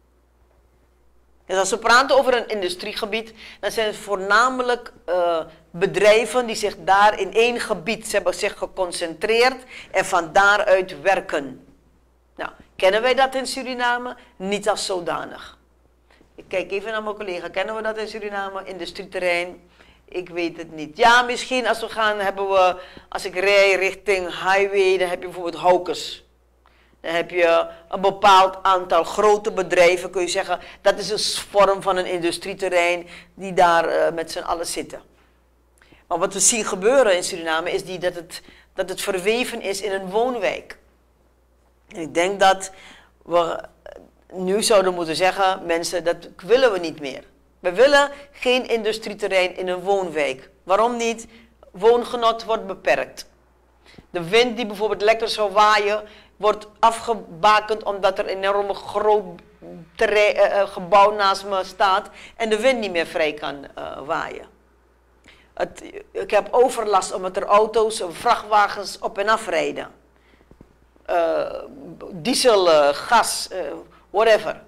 Dus als we praten over een industriegebied, dan zijn het voornamelijk uh, bedrijven die zich daar in één gebied hebben zich geconcentreerd en van daaruit werken. Nou, kennen wij dat in Suriname? Niet als zodanig. Ik kijk even naar mijn collega. Kennen we dat in Suriname? Industrieterrein? Ik weet het niet. Ja, misschien als we gaan hebben we, als ik rij richting highway, dan heb je bijvoorbeeld Haukes. Dan heb je een bepaald aantal grote bedrijven, kun je zeggen, dat is een vorm van een industrieterrein die daar uh, met z'n allen zitten. Maar wat we zien gebeuren in Suriname is die, dat, het, dat het verweven is in een woonwijk. En ik denk dat we nu zouden moeten zeggen, mensen, dat willen we niet meer. We willen geen industrieterrein in een woonwijk. Waarom niet? Woongenot wordt beperkt. De wind die bijvoorbeeld lekker zou waaien, wordt afgebakend omdat er een enorme groot terrein, uh, gebouw naast me staat en de wind niet meer vrij kan uh, waaien. Het, ik heb overlast omdat er auto's en vrachtwagens op en af rijden. Uh, diesel, uh, gas, uh, whatever.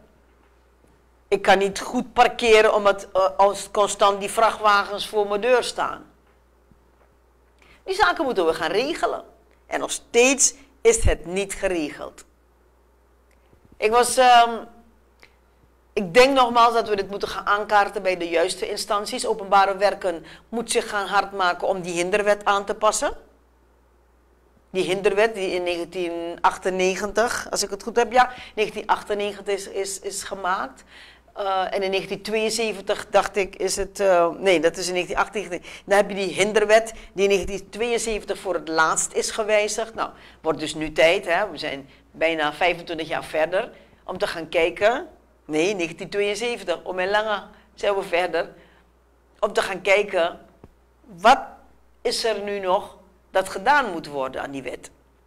Ik kan niet goed parkeren omdat uh, als constant die vrachtwagens voor mijn deur staan. Die zaken moeten we gaan regelen. En nog steeds is het niet geregeld. Ik was, um, ik denk nogmaals dat we dit moeten gaan aankaarten bij de juiste instanties. Openbare werken moet zich gaan hard maken om die hinderwet aan te passen. Die hinderwet die in negentien achtennegentig, als ik het goed heb, ja, negentien achtennegentig is, is, is gemaakt. Uh, en in negentien tweeënzeventig dacht ik is het, uh, nee dat is in negentien achtennegentig, dan heb je die hinderwet die in negentien tweeënzeventig voor het laatst is gewijzigd. Nou, wordt dus nu tijd, hè? We zijn bijna vijfentwintig jaar verder, om te gaan kijken Nee, negentien tweeënzeventig. Om en langer zijn we verder. Om te gaan kijken, wat is er nu nog dat gedaan moet worden aan die wet?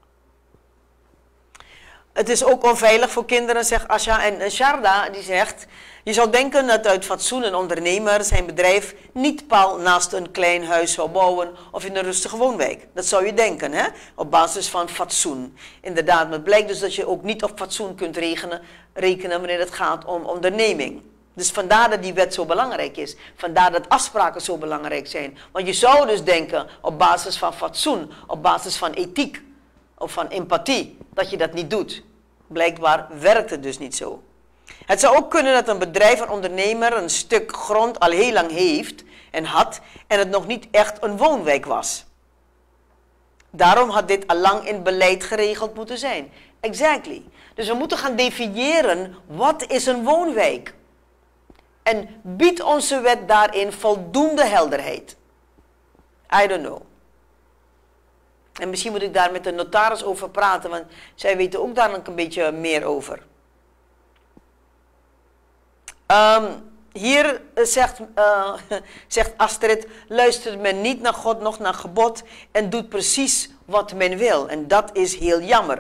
Het is ook onveilig voor kinderen, zegt Asha. En Sharda die zegt, je zou denken dat uit fatsoen een ondernemer zijn bedrijf niet pal naast een klein huis zou bouwen of in een rustige woonwijk. Dat zou je denken, hè? Op basis van fatsoen. Inderdaad, maar het blijkt dus dat je ook niet op fatsoen kunt rekenen, rekenen wanneer het gaat om onderneming. Dus vandaar dat die wet zo belangrijk is. Vandaar dat afspraken zo belangrijk zijn. Want je zou dus denken op basis van fatsoen, op basis van ethiek of van empathie, dat je dat niet doet. Blijkbaar werkt het dus niet zo. Het zou ook kunnen dat een bedrijf, een ondernemer, een stuk grond al heel lang heeft en had en het nog niet echt een woonwijk was. Daarom had dit al lang in beleid geregeld moeten zijn. Exactly. Dus we moeten gaan definiëren, wat is een woonwijk? En biedt onze wet daarin voldoende helderheid? I don't know. En misschien moet ik daar met de notaris over praten, want zij weten ook daar een beetje meer over. Um, hier zegt, uh, zegt Astrid, luistert men niet naar God, nog naar gebod en doet precies wat men wil. En dat is heel jammer.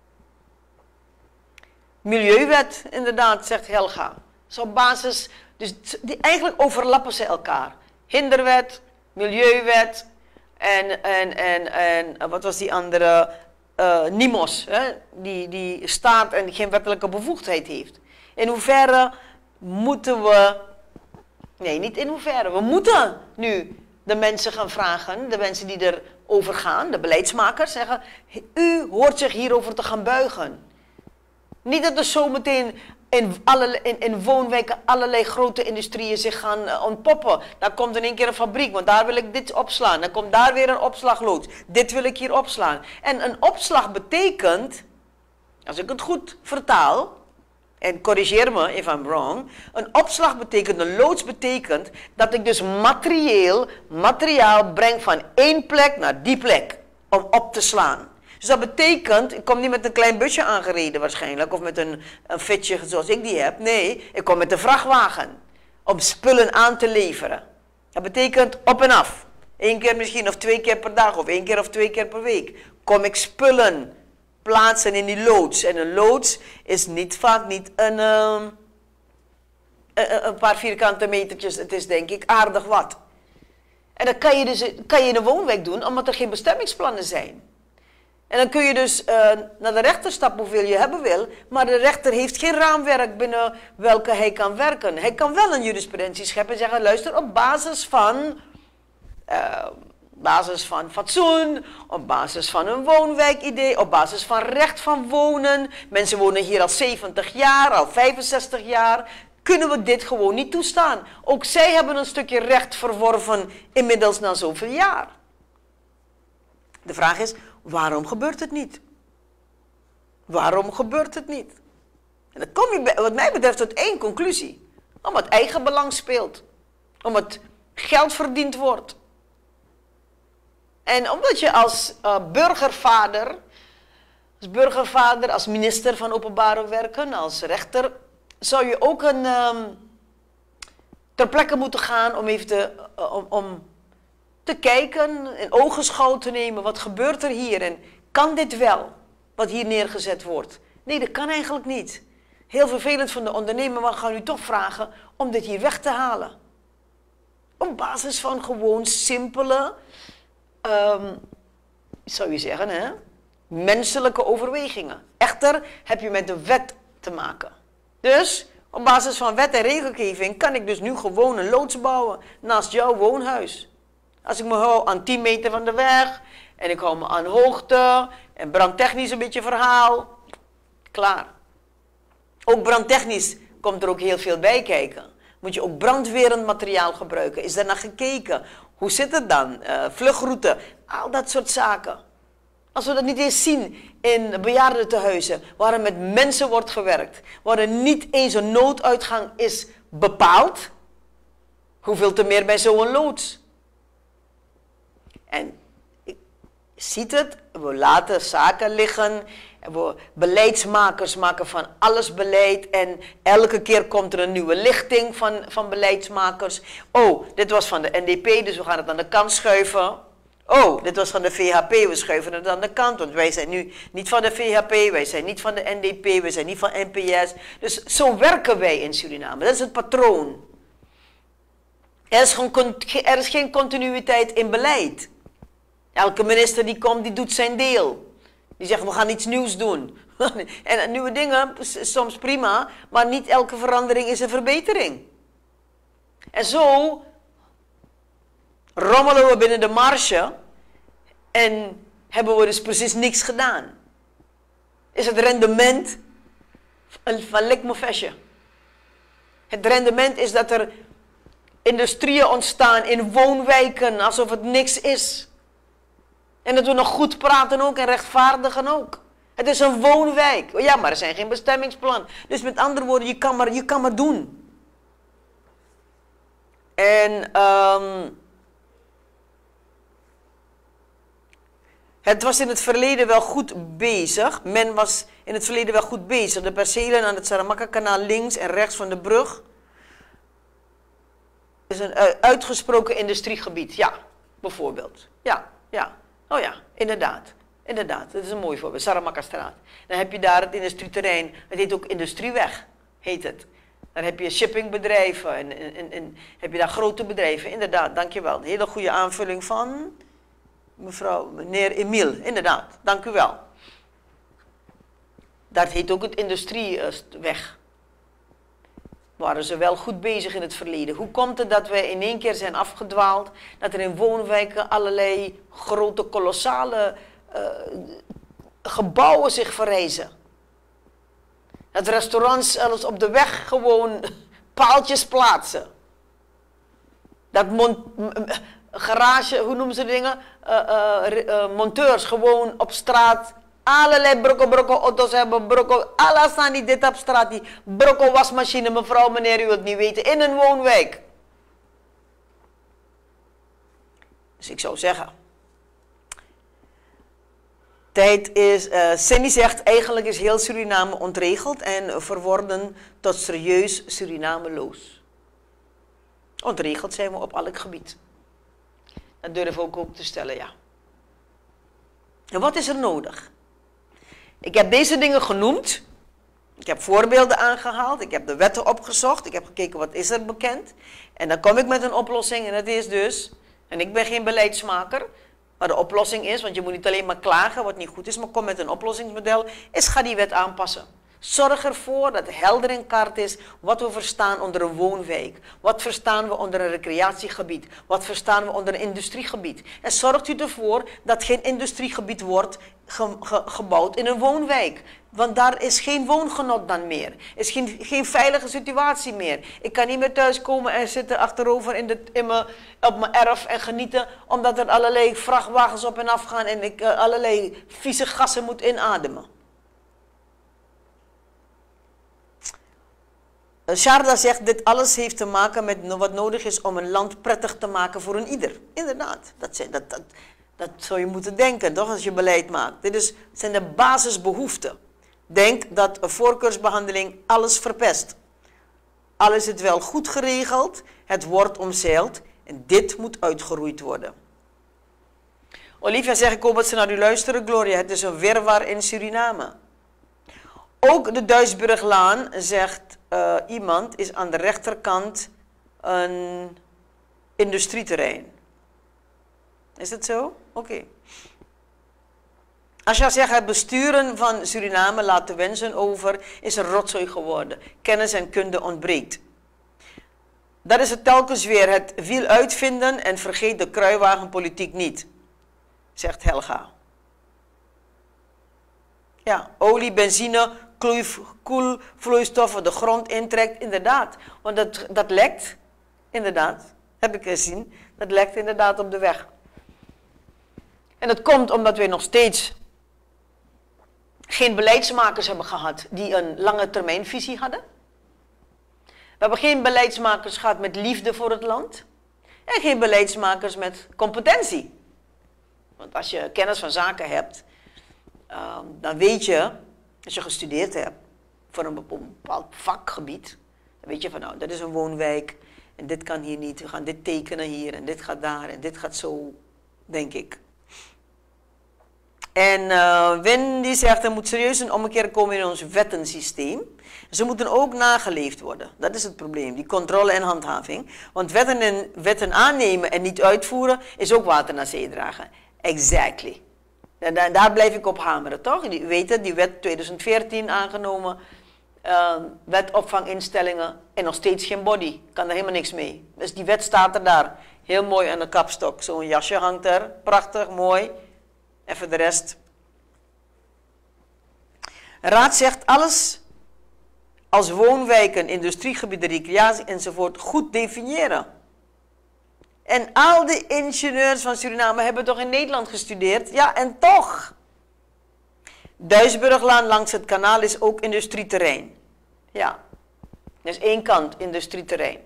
Milieuwet, inderdaad, zegt Helga. Dus op basis, dus die, eigenlijk overlappen ze elkaar. Hinderwet, milieuwet en, en, en, en wat was die andere, uh, Nimos, hè? Die, die staat en geen wettelijke bevoegdheid heeft. In hoeverre moeten we, nee niet in hoeverre, we moeten nu de mensen gaan vragen, de mensen die erover gaan, de beleidsmakers zeggen, u hoort zich hierover te gaan buigen. Niet dat er zometeen in, alle, in, in woonwijken allerlei grote industrieën zich gaan uh, ontpoppen. Dan komt in één keer een fabriek, want daar wil ik dit opslaan. Dan komt daar weer een opslagloods. Dit wil ik hier opslaan. En een opslag betekent, als ik het goed vertaal, en corrigeer me if I'm wrong, een opslag betekent, een loods betekent, dat ik dus materieel, materiaal breng van één plek naar die plek, om op te slaan. Dus dat betekent, ik kom niet met een klein busje aangereden waarschijnlijk, of met een, een fitje zoals ik die heb. Nee, ik kom met een vrachtwagen, om spullen aan te leveren. Dat betekent op en af. Eén keer misschien, of twee keer per dag, of één keer of twee keer per week. Kom ik spullen plaatsen in die loods. En een loods is niet vaak niet een, uh, een, een paar vierkante metertjes. Het is denk ik aardig wat. En dat kan je dus kan je in een woonwijk doen, omdat er geen bestemmingsplannen zijn. En dan kun je dus uh, naar de rechter stappen hoeveel je hebben wil, maar de rechter heeft geen raamwerk binnen welke hij kan werken. Hij kan wel een jurisprudentie scheppen en zeggen, luister, op basis van, uh, basis van fatsoen, op basis van een woonwijkidee, op basis van recht van wonen. Mensen wonen hier al zeventig jaar, al vijfenzestig jaar. Kunnen we dit gewoon niet toestaan? Ook zij hebben een stukje recht verworven inmiddels na zoveel jaar. De vraag is, waarom gebeurt het niet? Waarom gebeurt het niet? En dan kom je wat mij betreft tot één conclusie. Omdat eigen belang speelt. Omdat geld verdiend wordt. En omdat je als uh, burgervader, als burgervader, als minister van openbare werken, als rechter, zou je ook een, um, ter plekke moeten gaan om even te, uh, om, om te kijken, in ogenschouw te nemen, wat gebeurt er hier en kan dit wel, wat hier neergezet wordt? Nee, dat kan eigenlijk niet. Heel vervelend van de ondernemer, maar we gaan u toch vragen om dit hier weg te halen. Op basis van gewoon simpele, um, zou je zeggen, hè, menselijke overwegingen. Echter heb je met de wet te maken. Dus op basis van wet en regelgeving kan ik dus nu gewoon een loods bouwen naast jouw woonhuis. Als ik me hou aan tien meter van de weg en ik hou me aan hoogte en brandtechnisch een beetje verhaal, klaar. Ook brandtechnisch komt er ook heel veel bij kijken. Moet je ook brandwerend materiaal gebruiken? Is daar naar gekeken? Hoe zit het dan? Uh, vluchtroute, al dat soort zaken. Als we dat niet eens zien in bejaardentehuizen, waar er met mensen wordt gewerkt, waar er niet eens een nooduitgang is bepaald, hoeveel te meer bij zo'n loods? En je ziet het, we laten zaken liggen, We, beleidsmakers maken van alles beleid en elke keer komt er een nieuwe lichting van, van beleidsmakers. Oh, dit was van de N D P, dus we gaan het aan de kant schuiven. Oh, dit was van de V H P, we schuiven het aan de kant, want wij zijn nu niet van de V H P, wij zijn niet van de N D P, wij zijn niet van N P S. Dus zo werken wij in Suriname, dat is het patroon. Er is, gewoon, er is geen continuïteit in beleid. Elke minister die komt, die doet zijn deel. Die zegt, we gaan iets nieuws doen. En nieuwe dingen, soms prima, maar niet elke verandering is een verbetering. En zo rommelen we binnen de marge en hebben we dus precies niks gedaan. Is het rendement van likmefesje. Het rendement is dat er industrieën ontstaan in woonwijken, alsof het niks is. En dat we nog goed praten ook en rechtvaardigen ook. Het is een woonwijk. Ja, maar er zijn geen bestemmingsplan. Dus met andere woorden, je kan maar, je kan maar doen. En um, het was in het verleden wel goed bezig. Men was in het verleden wel goed bezig. De percelen aan het Saramacca-kanaal links en rechts van de brug is een uitgesproken industriegebied. Ja, bijvoorbeeld. Ja, ja. Oh ja, inderdaad. Inderdaad, dat is een mooi voorbeeld. Saramacca-straat. Dan heb je daar het industrieterrein. Het heet ook Industrieweg, heet het. Dan heb je shippingbedrijven en, en, en, en heb je daar grote bedrijven. Inderdaad, dankjewel. Een hele goede aanvulling van mevrouw, meneer Emiel. Inderdaad, dank u wel. Dat heet ook het Industrieweg. Waren ze wel goed bezig in het verleden. Hoe komt het dat wij in één keer zijn afgedwaald, dat er in woonwijken allerlei grote, kolossale uh, gebouwen zich verrijzen? Dat restaurants zelfs op de weg gewoon paaltjes plaatsen. Dat mon garage, hoe noemen ze die dingen? Uh, uh, uh, monteurs gewoon op straat allerlei brokko brokko auto's hebben, brokko, alles staan die dit op straat, die brokko wasmachine, mevrouw, meneer, u wilt niet weten, in een woonwijk. Dus ik zou zeggen, tijd is, uh, Cindy zegt, eigenlijk is heel Suriname ontregeld en verworden tot serieus Surinameloos. Ontregeld zijn we op elk gebied. Dat durf ik ook op te stellen, ja. En wat is er nodig? Ik heb deze dingen genoemd. Ik heb voorbeelden aangehaald. Ik heb de wetten opgezocht. Ik heb gekeken wat is er bekend. En dan kom ik met een oplossing. En dat is dus, en ik ben geen beleidsmaker. Maar de oplossing is, want je moet niet alleen maar klagen wat niet goed is. Maar kom met een oplossingsmodel. Is ga die wet aanpassen. Zorg ervoor dat helder in kaart is wat we verstaan onder een woonwijk. Wat verstaan we onder een recreatiegebied. Wat verstaan we onder een industriegebied. En zorgt u ervoor dat geen industriegebied wordt ge ge gebouwd in een woonwijk. Want daar is geen woongenot dan meer. Is geen, geen veilige situatie meer. Ik kan niet meer thuiskomen en zitten achterover in de, in me, op mijn erf en genieten. Omdat er allerlei vrachtwagens op en af gaan en ik uh, allerlei vieze gassen moet inademen. Sharda zegt, dit alles heeft te maken met wat nodig is om een land prettig te maken voor een ieder. Inderdaad, dat, zijn, dat, dat, dat zou je moeten denken, toch, als je beleid maakt. Dit is, zijn de basisbehoeften. Denk dat een voorkeursbehandeling alles verpest. Al is het wel goed geregeld, het wordt omzeild en dit moet uitgeroeid worden. Olivia zegt, ik hoop dat ze naar u luisteren, Gloria. Het is een wirwar in Suriname. Ook de Duisburglaan, zegt uh, iemand, is aan de rechterkant een industrieterrein. Is dat zo? Oké. Okay. Als je zegt, het besturen van Suriname laat de wensen over, is een rotzooi geworden. Kennis en kunde ontbreekt. Dat is het telkens weer, het wiel uitvinden en vergeet de kruiwagenpolitiek niet, zegt Helga. Ja, olie, benzine, koelvloeistoffen de grond intrekt, inderdaad. Want dat, dat lekt, inderdaad, heb ik gezien, dat lekt inderdaad op de weg. En dat komt omdat we nog steeds geen beleidsmakers hebben gehad die een lange termijnvisie hadden. We hebben geen beleidsmakers gehad met liefde voor het land. En geen beleidsmakers met competentie. Want als je kennis van zaken hebt Um, dan weet je, als je gestudeerd hebt voor een bepaald vakgebied, dan weet je van nou, dat is een woonwijk en dit kan hier niet. We gaan dit tekenen hier en dit gaat daar en dit gaat zo, denk ik. En uh, Wendy zegt, er moet serieus een ommekeer komen in ons wettensysteem. Ze moeten ook nageleefd worden. Dat is het probleem, die controle en handhaving. Want wetten, en, wetten aannemen en niet uitvoeren is ook water naar zee dragen. Exactly. En daar, daar blijf ik op hameren, toch? U weet het, die wet twintig veertien aangenomen. Uh, wet opvanginstellingen en nog steeds geen body. Kan er helemaal niks mee. Dus die wet staat er daar. Heel mooi aan de kapstok. Zo'n jasje hangt er. Prachtig, mooi. En voor de rest. Raad zegt alles als woonwijken, industriegebieden, recreatie enzovoort goed definiëren. En al die ingenieurs van Suriname hebben toch in Nederland gestudeerd? Ja, en toch. Duisburglaan langs het kanaal is ook industrieterrein. Ja, dat is één kant, industrieterrein.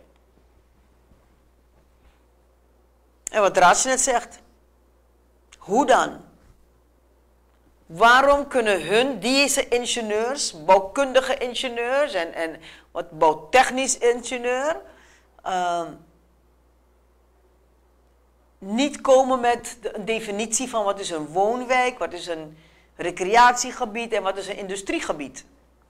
En wat Raadje net zegt. Hoe dan? Waarom kunnen hun, deze ingenieurs, bouwkundige ingenieurs en, en wat bouwtechnisch ingenieur, uh, niet komen met de, een definitie van wat is een woonwijk, wat is een recreatiegebied en wat is een industriegebied?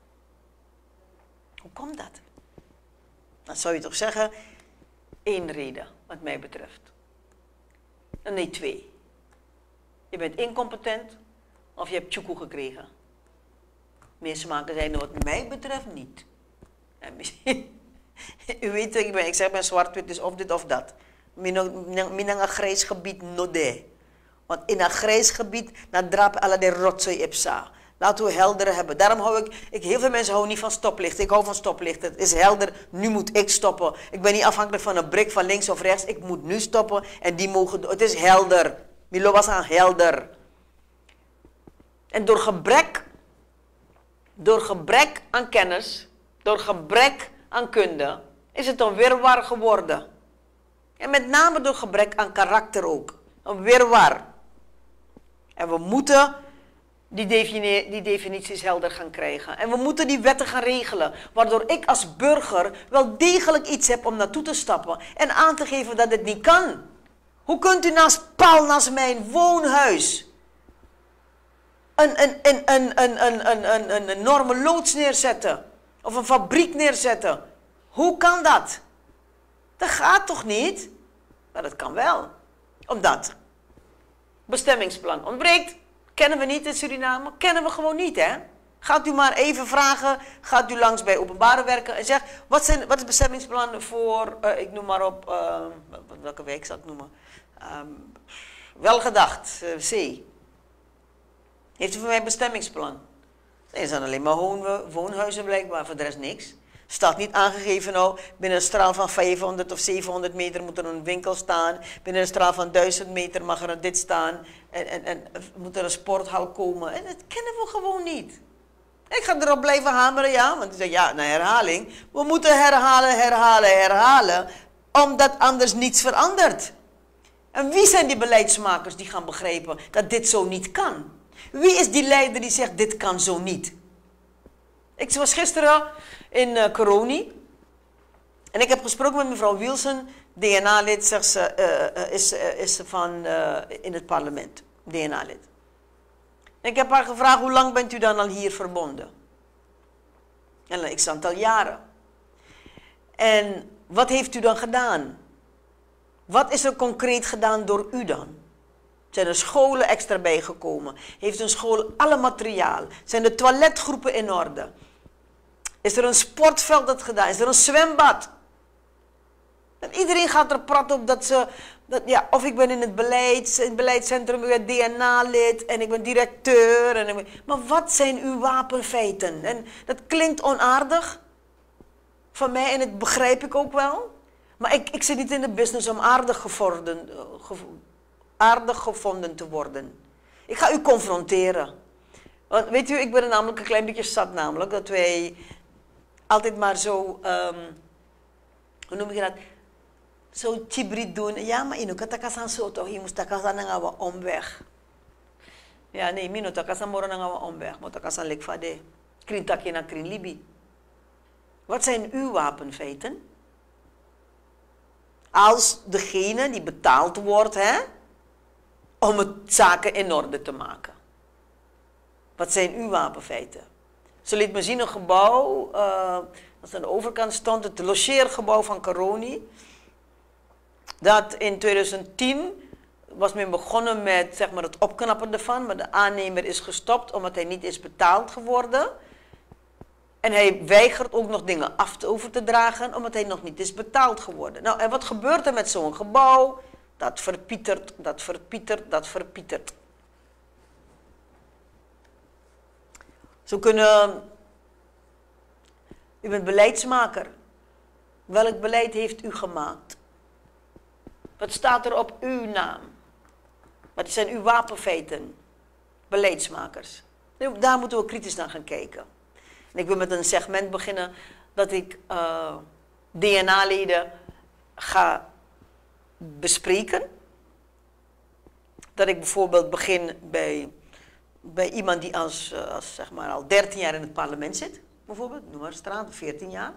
Hoe komt dat? Dan zou je toch zeggen, één reden, wat mij betreft. Nee, twee. Je bent incompetent. Of je hebt tjoekoe gekregen. Meer smaken zijn er wat mij betreft niet. En misschien, u weet, ik, ben, ik zeg ben zwart-wit, dus of dit of dat. Min een grijs gebied, no de. Want in een grijs gebied, dan drapen alle de rotzooi ipsa. Laten we helder hebben. Daarom hou ik, ik, heel veel mensen houden niet van stoplichten. Ik hou van stoplichten. Het is helder, nu moet ik stoppen. Ik ben niet afhankelijk van een brik van links of rechts. Ik moet nu stoppen en die mogen, het is helder. Milo was aan helder. En door gebrek, door gebrek aan kennis, door gebrek aan kunde, is het een wirwar geworden. En met name door gebrek aan karakter ook. Een wirwar. En we moeten die, defini die definities helder gaan krijgen. En we moeten die wetten gaan regelen. Waardoor ik als burger wel degelijk iets heb om naartoe te stappen. En aan te geven dat het niet kan. Hoe kunt u naast pal, naast mijn woonhuis Een, een, een, een, een, een, een, een enorme loods neerzetten. Of een fabriek neerzetten. Hoe kan dat? Dat gaat toch niet? Maar dat kan wel. Omdat bestemmingsplan ontbreekt. Kennen we niet in Suriname. Kennen we gewoon niet, hè? Gaat u maar even vragen. Gaat u langs bij openbare werken. En zeg, wat, zijn, wat is het bestemmingsplan voor, uh, ik noem maar op, uh, welke wijk zal ik noemen? Um, welgedacht, uh, C. Heeft u voor mij een bestemmingsplan? Er zijn alleen maar woonhuizen blijkbaar, voor de rest niks. Staat niet aangegeven nou, binnen een straal van vijfhonderd of zevenhonderd meter moet er een winkel staan. Binnen een straal van duizend meter mag er dit staan. En, en, en moet er een sporthal komen. En dat kennen we gewoon niet. Ik ga erop blijven hameren, ja. Want ik zeg, ja, naar herhaling. We moeten herhalen, herhalen, herhalen. Omdat anders niets verandert. En wie zijn die beleidsmakers die gaan begrijpen dat dit zo niet kan? Wie is die leider die zegt, dit kan zo niet? Ik was gisteren in uh, Coroni. En ik heb gesproken met mevrouw Wilson, D N A-lid, zegt ze, uh, uh, is, uh, is ze van uh, in het parlement, D N A-lid. Ik heb haar gevraagd, hoe lang bent u dan al hier verbonden? En ik zei, een aantal jaren. En wat heeft u dan gedaan? Wat is er concreet gedaan door u dan? Zijn er scholen extra bijgekomen? Heeft een school alle materiaal? Zijn de toiletgroepen in orde? Is er een sportveld dat gedaan? Is er een zwembad? En iedereen gaat er praten op dat ze... Dat, ja, of ik ben in het, beleids, in het beleidscentrum, ik ben D N A-lid en ik ben directeur. En ik ben, maar wat zijn uw wapenfeiten? En dat klinkt onaardig van mij en dat begrijp ik ook wel. Maar ik, ik zit niet in de business om aardig gevonden, aardig gevonden te worden. Ik ga u confronteren. Want weet u, ik ben er namelijk een klein beetje zat namelijk. Dat wij altijd maar zo, um, hoe noem je dat? Zo chibrit doen. Ja, maar inu katakasan zo toch. Je moest takasan een omweg. Ja, nee, mino takasa moro na nga omweg, mo takasa lekfade. Krin takje na krin libi. Wat zijn uw wapenfeiten? Als degene die betaald wordt, hè, om het zaken in orde te maken. Wat zijn uw wapenfeiten? Ze liet me zien een gebouw, uh, dat aan de overkant stond, het logeergebouw van Caroni. Dat in twintig tien was men begonnen met, zeg maar, het opknappen ervan, maar de aannemer is gestopt omdat hij niet is betaald geworden. En hij weigert ook nog dingen af te over te dragen, omdat hij nog niet is betaald geworden. Nou, en wat gebeurt er met zo'n gebouw? Dat verpietert, dat verpietert, dat verpietert. Zo kunnen... U bent beleidsmaker. Welk beleid heeft u gemaakt? Wat staat er op uw naam? Wat zijn uw wapenfeiten? Beleidsmakers. Daar moeten we kritisch naar gaan kijken. En ik wil met een segment beginnen dat ik uh, D N A-leden ga bespreken. Dat ik bijvoorbeeld begin bij, bij iemand die als, uh, als, zeg maar, al dertien jaar in het parlement zit. Bijvoorbeeld, noem maar straat, veertien jaar.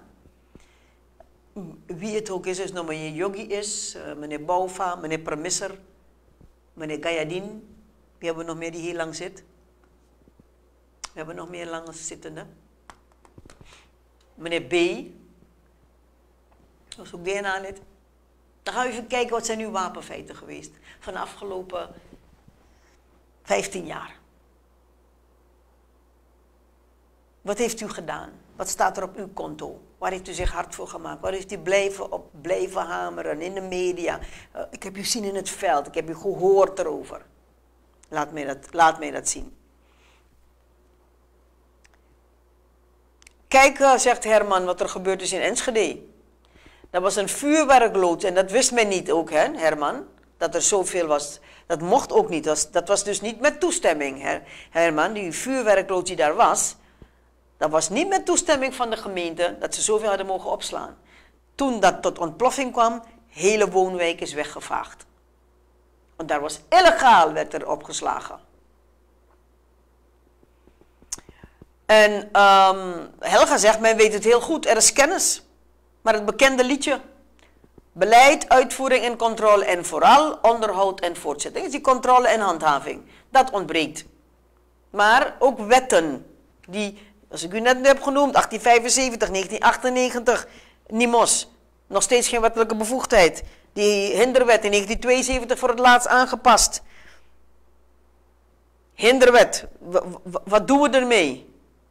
Wie het ook is, is nou meneer Yogi is, uh, meneer Bouva, meneer Permisser, meneer Gayadin. Wie hebben we nog meer die hier lang zit? We hebben nog meer lange zittende. Meneer B. Dat is ook D N A-lid. Dan gaan we even kijken, wat zijn uw wapenfeiten geweest van de afgelopen vijftien jaar. Wat heeft u gedaan? Wat staat er op uw konto? Waar heeft u zich hard voor gemaakt? Waar heeft u blijven op blijven hameren in de media? Uh, ik heb u zien in het veld, ik heb u gehoord erover. Laat mij dat, laat mij dat zien. Kijk, uh, zegt Herman, wat er gebeurd is in Enschede. Dat was een vuurwerkloods en dat wist men niet ook, hè, Herman. Dat er zoveel was. Dat mocht ook niet. Dat was, dat was dus niet met toestemming, her, Herman. Die vuurwerkloods die daar was, dat was niet met toestemming van de gemeente dat ze zoveel hadden mogen opslaan. Toen dat tot ontploffing kwam, hele woonwijk is weggevaagd. Want daar was illegaal, werd er opgeslagen. En um, Helga zegt, men weet het heel goed, er is kennis. Maar het bekende liedje, beleid, uitvoering en controle en vooral onderhoud en voortzetting. Is die controle en handhaving, dat ontbreekt. Maar ook wetten, die, als ik u net heb genoemd, achttien vijfenzeventig, negentien achtennegentig, NIMOS, nog steeds geen wettelijke bevoegdheid. Die hinderwet in negentien tweeënzeventig voor het laatst aangepast. Hinderwet, wat doen we ermee?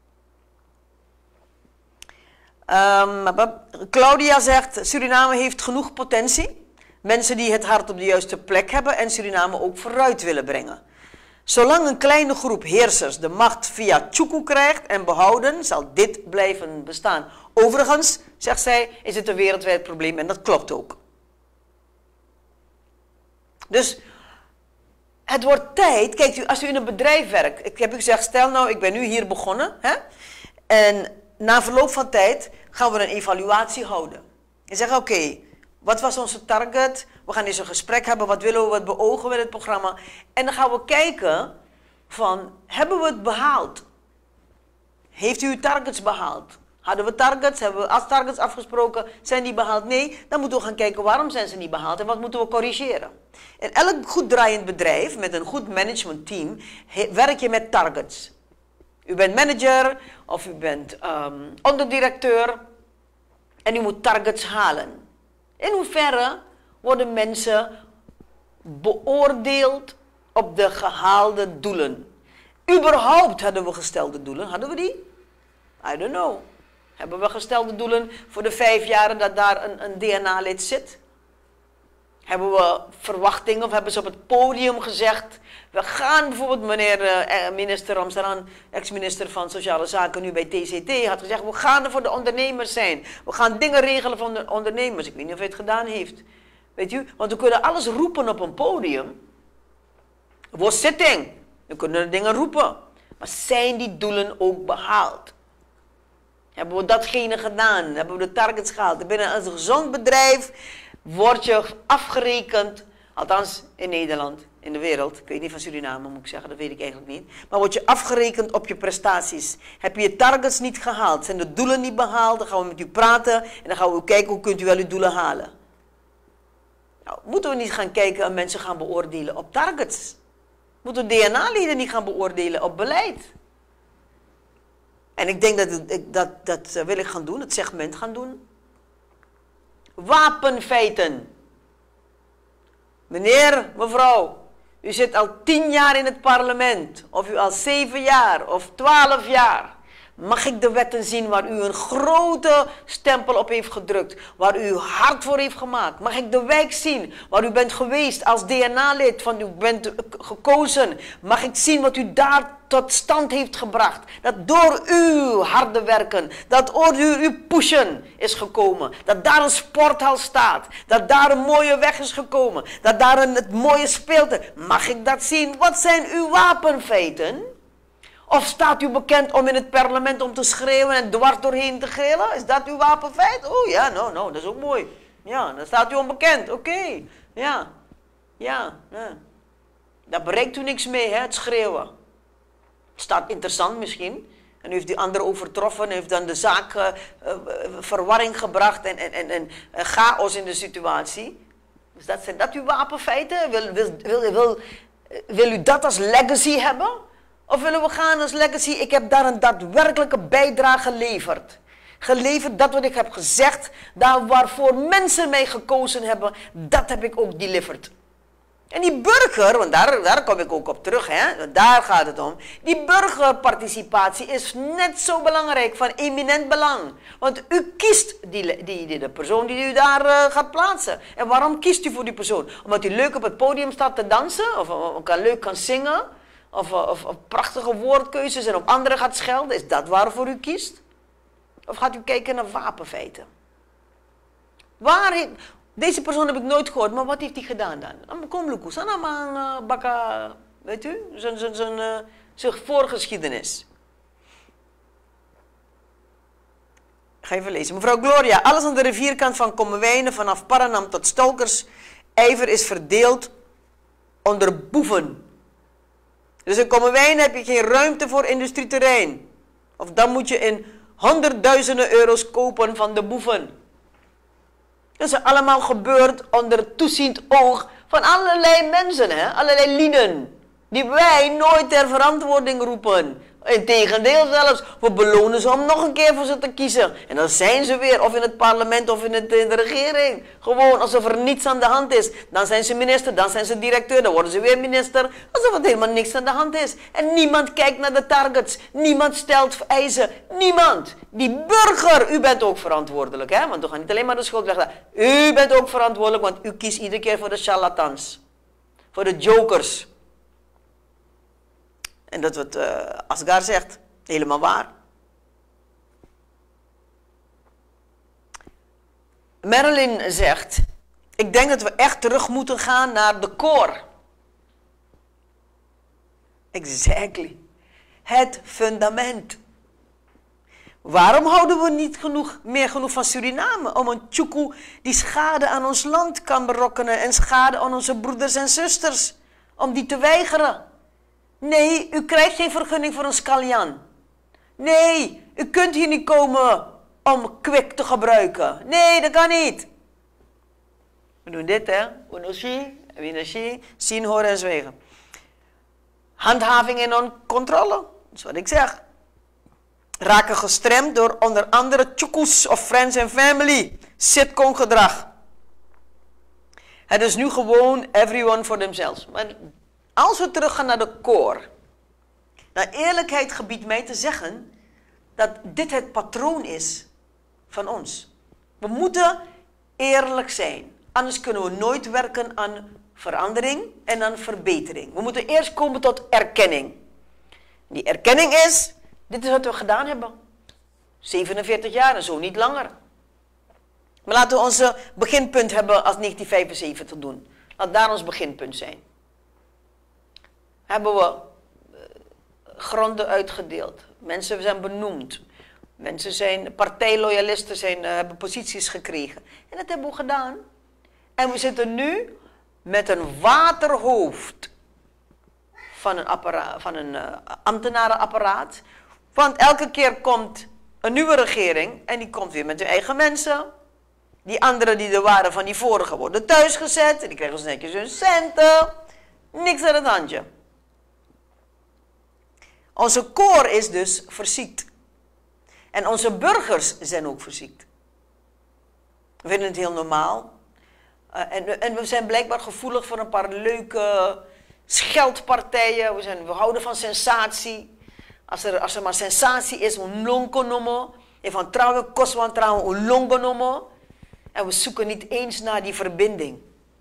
Um, Claudia zegt, Suriname heeft genoeg potentie. Mensen die het hart op de juiste plek hebben en Suriname ook vooruit willen brengen. Zolang een kleine groep heersers de macht via Tjoekoe krijgt en behouden, zal dit blijven bestaan. Overigens, zegt zij, is het een wereldwijd probleem en dat klopt ook. Dus het wordt tijd, kijkt u, als u in een bedrijf werkt. Ik heb u gezegd, stel nou, ik ben nu hier begonnen. Hè, en na verloop van tijd gaan we een evaluatie houden. En zeggen, oké, okay, wat was onze target? We gaan eens een gesprek hebben, wat willen we, wat beogen we met het programma? En dan gaan we kijken van, hebben we het behaald? Heeft u uw targets behaald? Hadden we targets? Hebben we als targets afgesproken? Zijn die behaald? Nee. Dan moeten we gaan kijken waarom zijn ze niet behaald en wat moeten we corrigeren. In elk goed draaiend bedrijf met een goed managementteam werk je met targets. U bent manager of u bent um, onderdirecteur en u moet targets halen. In hoeverre worden mensen beoordeeld op de gehaalde doelen? Überhaupt hadden we gestelde doelen. Hadden we die? I don't know. Hebben we gestelde doelen voor de vijf jaren dat daar een, een D N A-lid zit? Hebben we verwachtingen of hebben ze op het podium gezegd, we gaan bijvoorbeeld meneer uh, minister Ramsaran, ex-minister van Sociale Zaken, nu bij T C T, had gezegd, we gaan er voor de ondernemers zijn. We gaan dingen regelen voor de ondernemers. Ik weet niet of hij het gedaan heeft. Weet u, want we kunnen alles roepen op een podium. Voor zitting. We kunnen dingen roepen. Maar zijn die doelen ook behaald? Hebben we datgene gedaan? Hebben we de targets gehaald? Binnen een gezond bedrijf word je afgerekend, althans in Nederland, in de wereld. Ik weet niet van Suriname, moet ik zeggen, dat weet ik eigenlijk niet. Maar word je afgerekend op je prestaties. Heb je je targets niet gehaald, zijn de doelen niet behaald, dan gaan we met u praten en dan gaan we kijken hoe kunt u wel uw doelen halen. Nou, moeten we niet gaan kijken en mensen gaan beoordelen op targets. Moeten we D N A-leden niet gaan beoordelen op beleid. En ik denk dat, ik, dat dat wil ik gaan doen, het segment gaan doen. Wapenfeiten. Meneer, mevrouw, u zit al tien jaar in het parlement, of u al zeven jaar of twaalf jaar. Mag ik de wetten zien waar u een grote stempel op heeft gedrukt, waar u hard voor heeft gemaakt? Mag ik de wijk zien waar u bent geweest als D N A-lid, van u bent gekozen? Mag ik zien wat u daar tot stand heeft gebracht? Dat door uw harde werken, dat door uw pushen is gekomen. Dat daar een sporthal staat, dat daar een mooie weg is gekomen, dat daar een het mooie speeltuin. Mag ik dat zien? Wat zijn uw wapenfeiten? Of staat u bekend om in het parlement om te schreeuwen en dwars doorheen te gillen? Is dat uw wapenfeit? Oh ja, nou, nou, dat is ook mooi. Ja, dan staat u onbekend. Oké, okay. ja. ja, ja. Daar bereikt u niks mee, hè, het schreeuwen. Het staat interessant misschien. En u heeft die andere overtroffen, heeft dan de zaak uh, uh, verwarring gebracht en, en, en, en uh, chaos in de situatie. Dus dat zijn dat uw wapenfeiten? Wil, wil, wil, wil, wil u dat als legacy hebben? Of willen we gaan als legacy, ik heb daar een daadwerkelijke bijdrage geleverd. Geleverd, dat wat ik heb gezegd, daar waarvoor mensen mij gekozen hebben, dat heb ik ook delivered. En die burger, want daar, daar kom ik ook op terug, hè, daar gaat het om. Die burgerparticipatie is net zo belangrijk, van eminent belang. Want u kiest die, die, die, de persoon die u daar uh, gaat plaatsen. En waarom kiest u voor die persoon? Omdat hij leuk op het podium staat te dansen, of, of, of leuk kan zingen. Of, of, of prachtige woordkeuzes en op anderen gaat schelden. Is dat waarvoor u kiest? Of gaat u kijken naar wapenfeiten? Waar heeft, deze persoon heb ik nooit gehoord, maar wat heeft hij gedaan dan? Kom Lucas, aan bakka, weet u, zijn, zijn, zijn, uh, zijn voorgeschiedenis. Ik ga even lezen. Mevrouw Gloria, alles aan de rivierkant van Kommerwijnen, vanaf Paranam tot Stolkers, ijver is verdeeld onder boeven. Dus in Kommerwijnen heb je geen ruimte voor industrieterrein. Of dan moet je in honderdduizenden euro's kopen van de boeven. Dat is allemaal gebeurd onder het toeziend oog van allerlei mensen, hè? Allerlei lieden. Die wij nooit ter verantwoording roepen. Integendeel zelfs, we belonen ze om nog een keer voor ze te kiezen. En dan zijn ze weer, of in het parlement of in, het, in de regering. Gewoon alsof er niets aan de hand is. Dan zijn ze minister, dan zijn ze directeur, dan worden ze weer minister. Alsof er helemaal niks aan de hand is. En niemand kijkt naar de targets. Niemand stelt eisen. Niemand. Die burger, u bent ook verantwoordelijk. Hè? Want we gaan niet alleen maar de schuld leggen. U bent ook verantwoordelijk, want u kiest iedere keer voor de charlatans. Voor de jokers. En dat wat uh, Asgar zegt, helemaal waar. Marilyn zegt, ik denk dat we echt terug moeten gaan naar de core. Exactly. Het fundament. Waarom houden we niet genoeg, meer genoeg van Suriname? Om een tjoekoe die schade aan ons land kan berokkenen en schade aan onze broeders en zusters. Om die te weigeren. Nee, u krijgt geen vergunning voor een scaljan. Nee, u kunt hier niet komen om kwik te gebruiken. Nee, dat kan niet. We doen dit, hè. Unoshi, winashi, zien, horen en zwegen. Handhaving en controle, dat is wat ik zeg. Raken gestremd door onder andere tjoekoes of friends and family. Sitcom gedrag. Het is nu gewoon everyone for themselves. Maar als we teruggaan naar de core. Nou, eerlijkheid gebiedt mij te zeggen dat dit het patroon is van ons. We moeten eerlijk zijn. Anders kunnen we nooit werken aan verandering en aan verbetering. We moeten eerst komen tot erkenning. Die erkenning is, dit is wat we gedaan hebben. zevenenveertig jaar en zo, niet langer. Maar laten we onze beginpunt hebben als negentien vijfenzeventig doen. Laat daar ons beginpunt zijn. Hebben we gronden uitgedeeld. Mensen zijn benoemd. Mensen zijn, partijloyalisten zijn, hebben posities gekregen. En dat hebben we gedaan. En we zitten nu met een waterhoofd van een, appara- van een uh, ambtenarenapparaat. Want elke keer komt een nieuwe regering en die komt weer met hun eigen mensen. Die anderen die er waren van die vorige worden thuisgezet en die krijgen dus netjes hun centen. Niks aan het handje. Onze koor is dus verziekt. En onze burgers zijn ook verziekt. We vinden het heel normaal. Uh, en, en we zijn blijkbaar gevoelig voor een paar leuke scheldpartijen. We, zijn, we houden van sensatie. Als er, als er maar sensatie is, een longonomo. En van trouwen, kost van trouwen, een longonomo. En we zoeken niet eens naar die verbinding.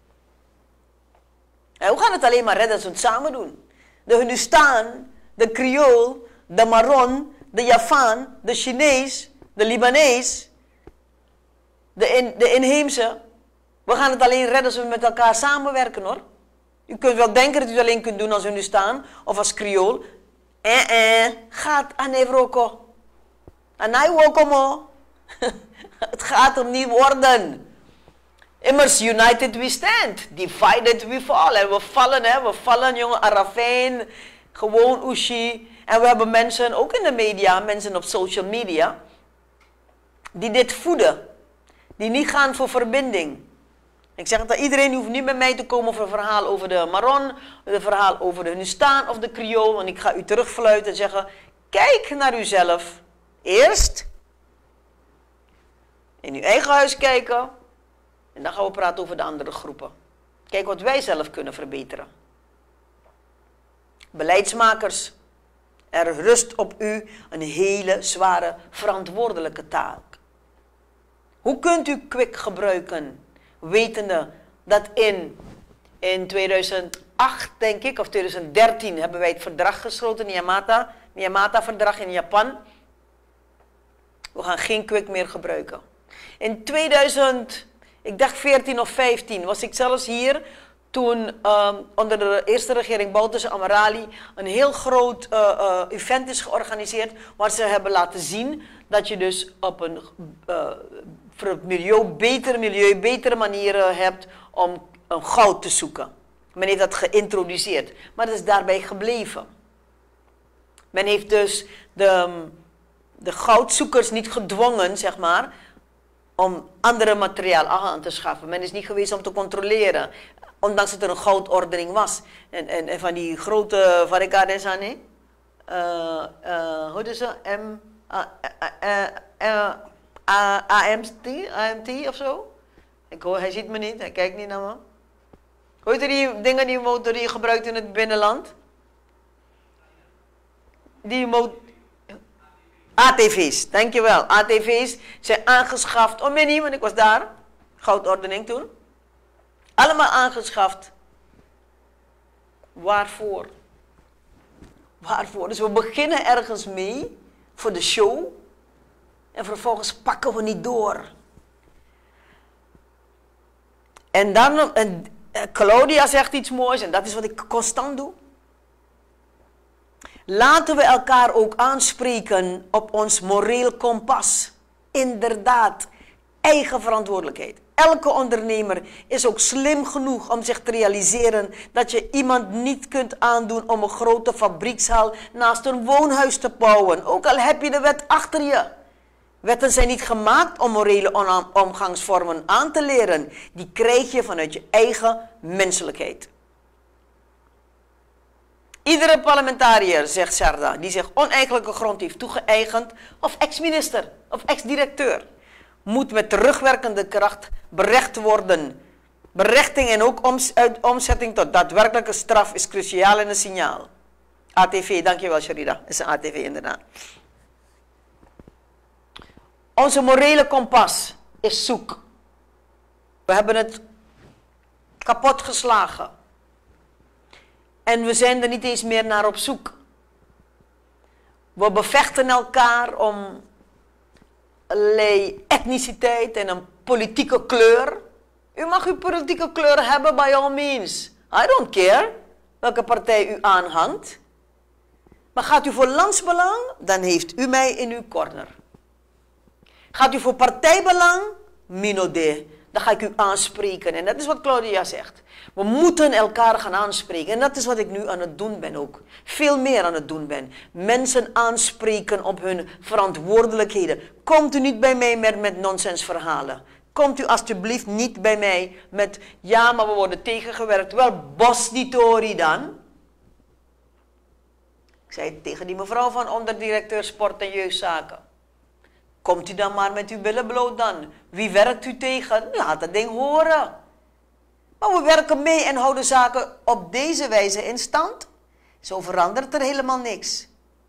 En we gaan het alleen maar redden als we het samen doen. De Hindustan, de Creool, de Maron, de Javaan, de Chinees, de Libanees, de, in, de inheemse. We gaan het alleen redden als we met elkaar samenwerken, hoor. U kunt wel denken dat u het alleen kunt doen als Hindustan of als Creool. Eh, eh, gaat aan Evroko. Anai wokomo. Het gaat hem niet worden. Immers, united we stand. Divided we fall. En we vallen, hè. We vallen, jongen. Arafijn. Gewoon Ushi. En we hebben mensen, ook in de media, mensen op social media, die dit voeden. Die niet gaan voor verbinding. Ik zeg het aan iedereen, hoeft niet met mij te komen voor een verhaal over de Maron, een verhaal over de Hindustan of de Creool. Want ik ga u terugfluiten en zeggen, kijk naar uzelf. Eerst in uw eigen huis kijken. En dan gaan we praten over de andere groepen. Kijk wat wij zelf kunnen verbeteren. Beleidsmakers, er rust op u een hele zware verantwoordelijke taak. Hoe kunt u kwik gebruiken, wetende dat in, in tweeduizend acht, denk ik, of tweeduizend dertien, hebben wij het verdrag gesloten, Miyamata, Miyamata-verdrag in Japan. We gaan geen kwik meer gebruiken. In tweeduizend, ik dacht veertien of vijftien, was ik zelfs hier, toen uh, onder de eerste regering Bouterse Amarali een heel groot uh, uh, event is georganiseerd, waar ze hebben laten zien dat je dus op een uh, voor het milieu, betere milieu, betere manieren hebt om een goud te zoeken. Men heeft dat geïntroduceerd, maar dat is daarbij gebleven. Men heeft dus de, de goudzoekers niet gedwongen, zeg maar, om andere materiaal aan te schaffen. Men is niet geweest om te controleren, ondanks dat er een goudordening was. En, en, en van die grote varikades aan, hè? Uh, uh, hoe is dat? M, uh, uh, uh, uh, A M T, A M T of zo? Ik hoor, hij ziet me niet, hij kijkt niet naar me. Hoort u die dingen die motor die je gebruikt in het binnenland? Die motor... A T V's, dankjewel. A T V's zijn aangeschaft. Oh, nee, want ik was daar. Goudordening toen. Allemaal aangeschaft. Waarvoor? Waarvoor? Dus we beginnen ergens mee voor de show. En vervolgens pakken we niet door. En dan, en Claudia zegt iets moois en dat is wat ik constant doe. Laten we elkaar ook aanspreken op ons moreel kompas. Inderdaad, eigen verantwoordelijkheid. Elke ondernemer is ook slim genoeg om zich te realiseren dat je iemand niet kunt aandoen om een grote fabriekshal naast een woonhuis te bouwen. Ook al heb je de wet achter je. Wetten zijn niet gemaakt om morele omgangsvormen aan te leren. Die krijg je vanuit je eigen menselijkheid. Iedere parlementariër, zegt Sarda, die zich oneigenlijke grond heeft toegeëigend, of ex-minister of ex-directeur, moet met terugwerkende kracht berecht worden. Berechting en ook oms omzetting tot daadwerkelijke straf is cruciaal en een signaal. A T V, dankjewel Sharida, is een A T V inderdaad. Onze morele kompas is zoek. We hebben het kapot geslagen. En we zijn er niet eens meer naar op zoek. We bevechten elkaar om allerlei etniciteit en een politieke kleur. U mag uw politieke kleur hebben by all means. I don't care welke partij u aanhangt. Maar gaat u voor landsbelang, dan heeft u mij in uw corner. Gaat u voor partijbelang, minode, dan ga ik u aanspreken. En dat is wat Claudia zegt. We moeten elkaar gaan aanspreken. En dat is wat ik nu aan het doen ben ook. Veel meer aan het doen ben. Mensen aanspreken op hun verantwoordelijkheden. Komt u niet bij mij met, met nonsensverhalen. Komt u alsjeblieft niet bij mij met, ja, maar we worden tegengewerkt. Wel, bos die tori dan. Ik zei tegen die mevrouw van onderdirecteur sport en jeugdzaken. Komt u dan maar met uw billen bloot dan. Wie werkt u tegen? Laat dat ding horen. Maar we werken mee en houden zaken op deze wijze in stand. Zo verandert er helemaal niks.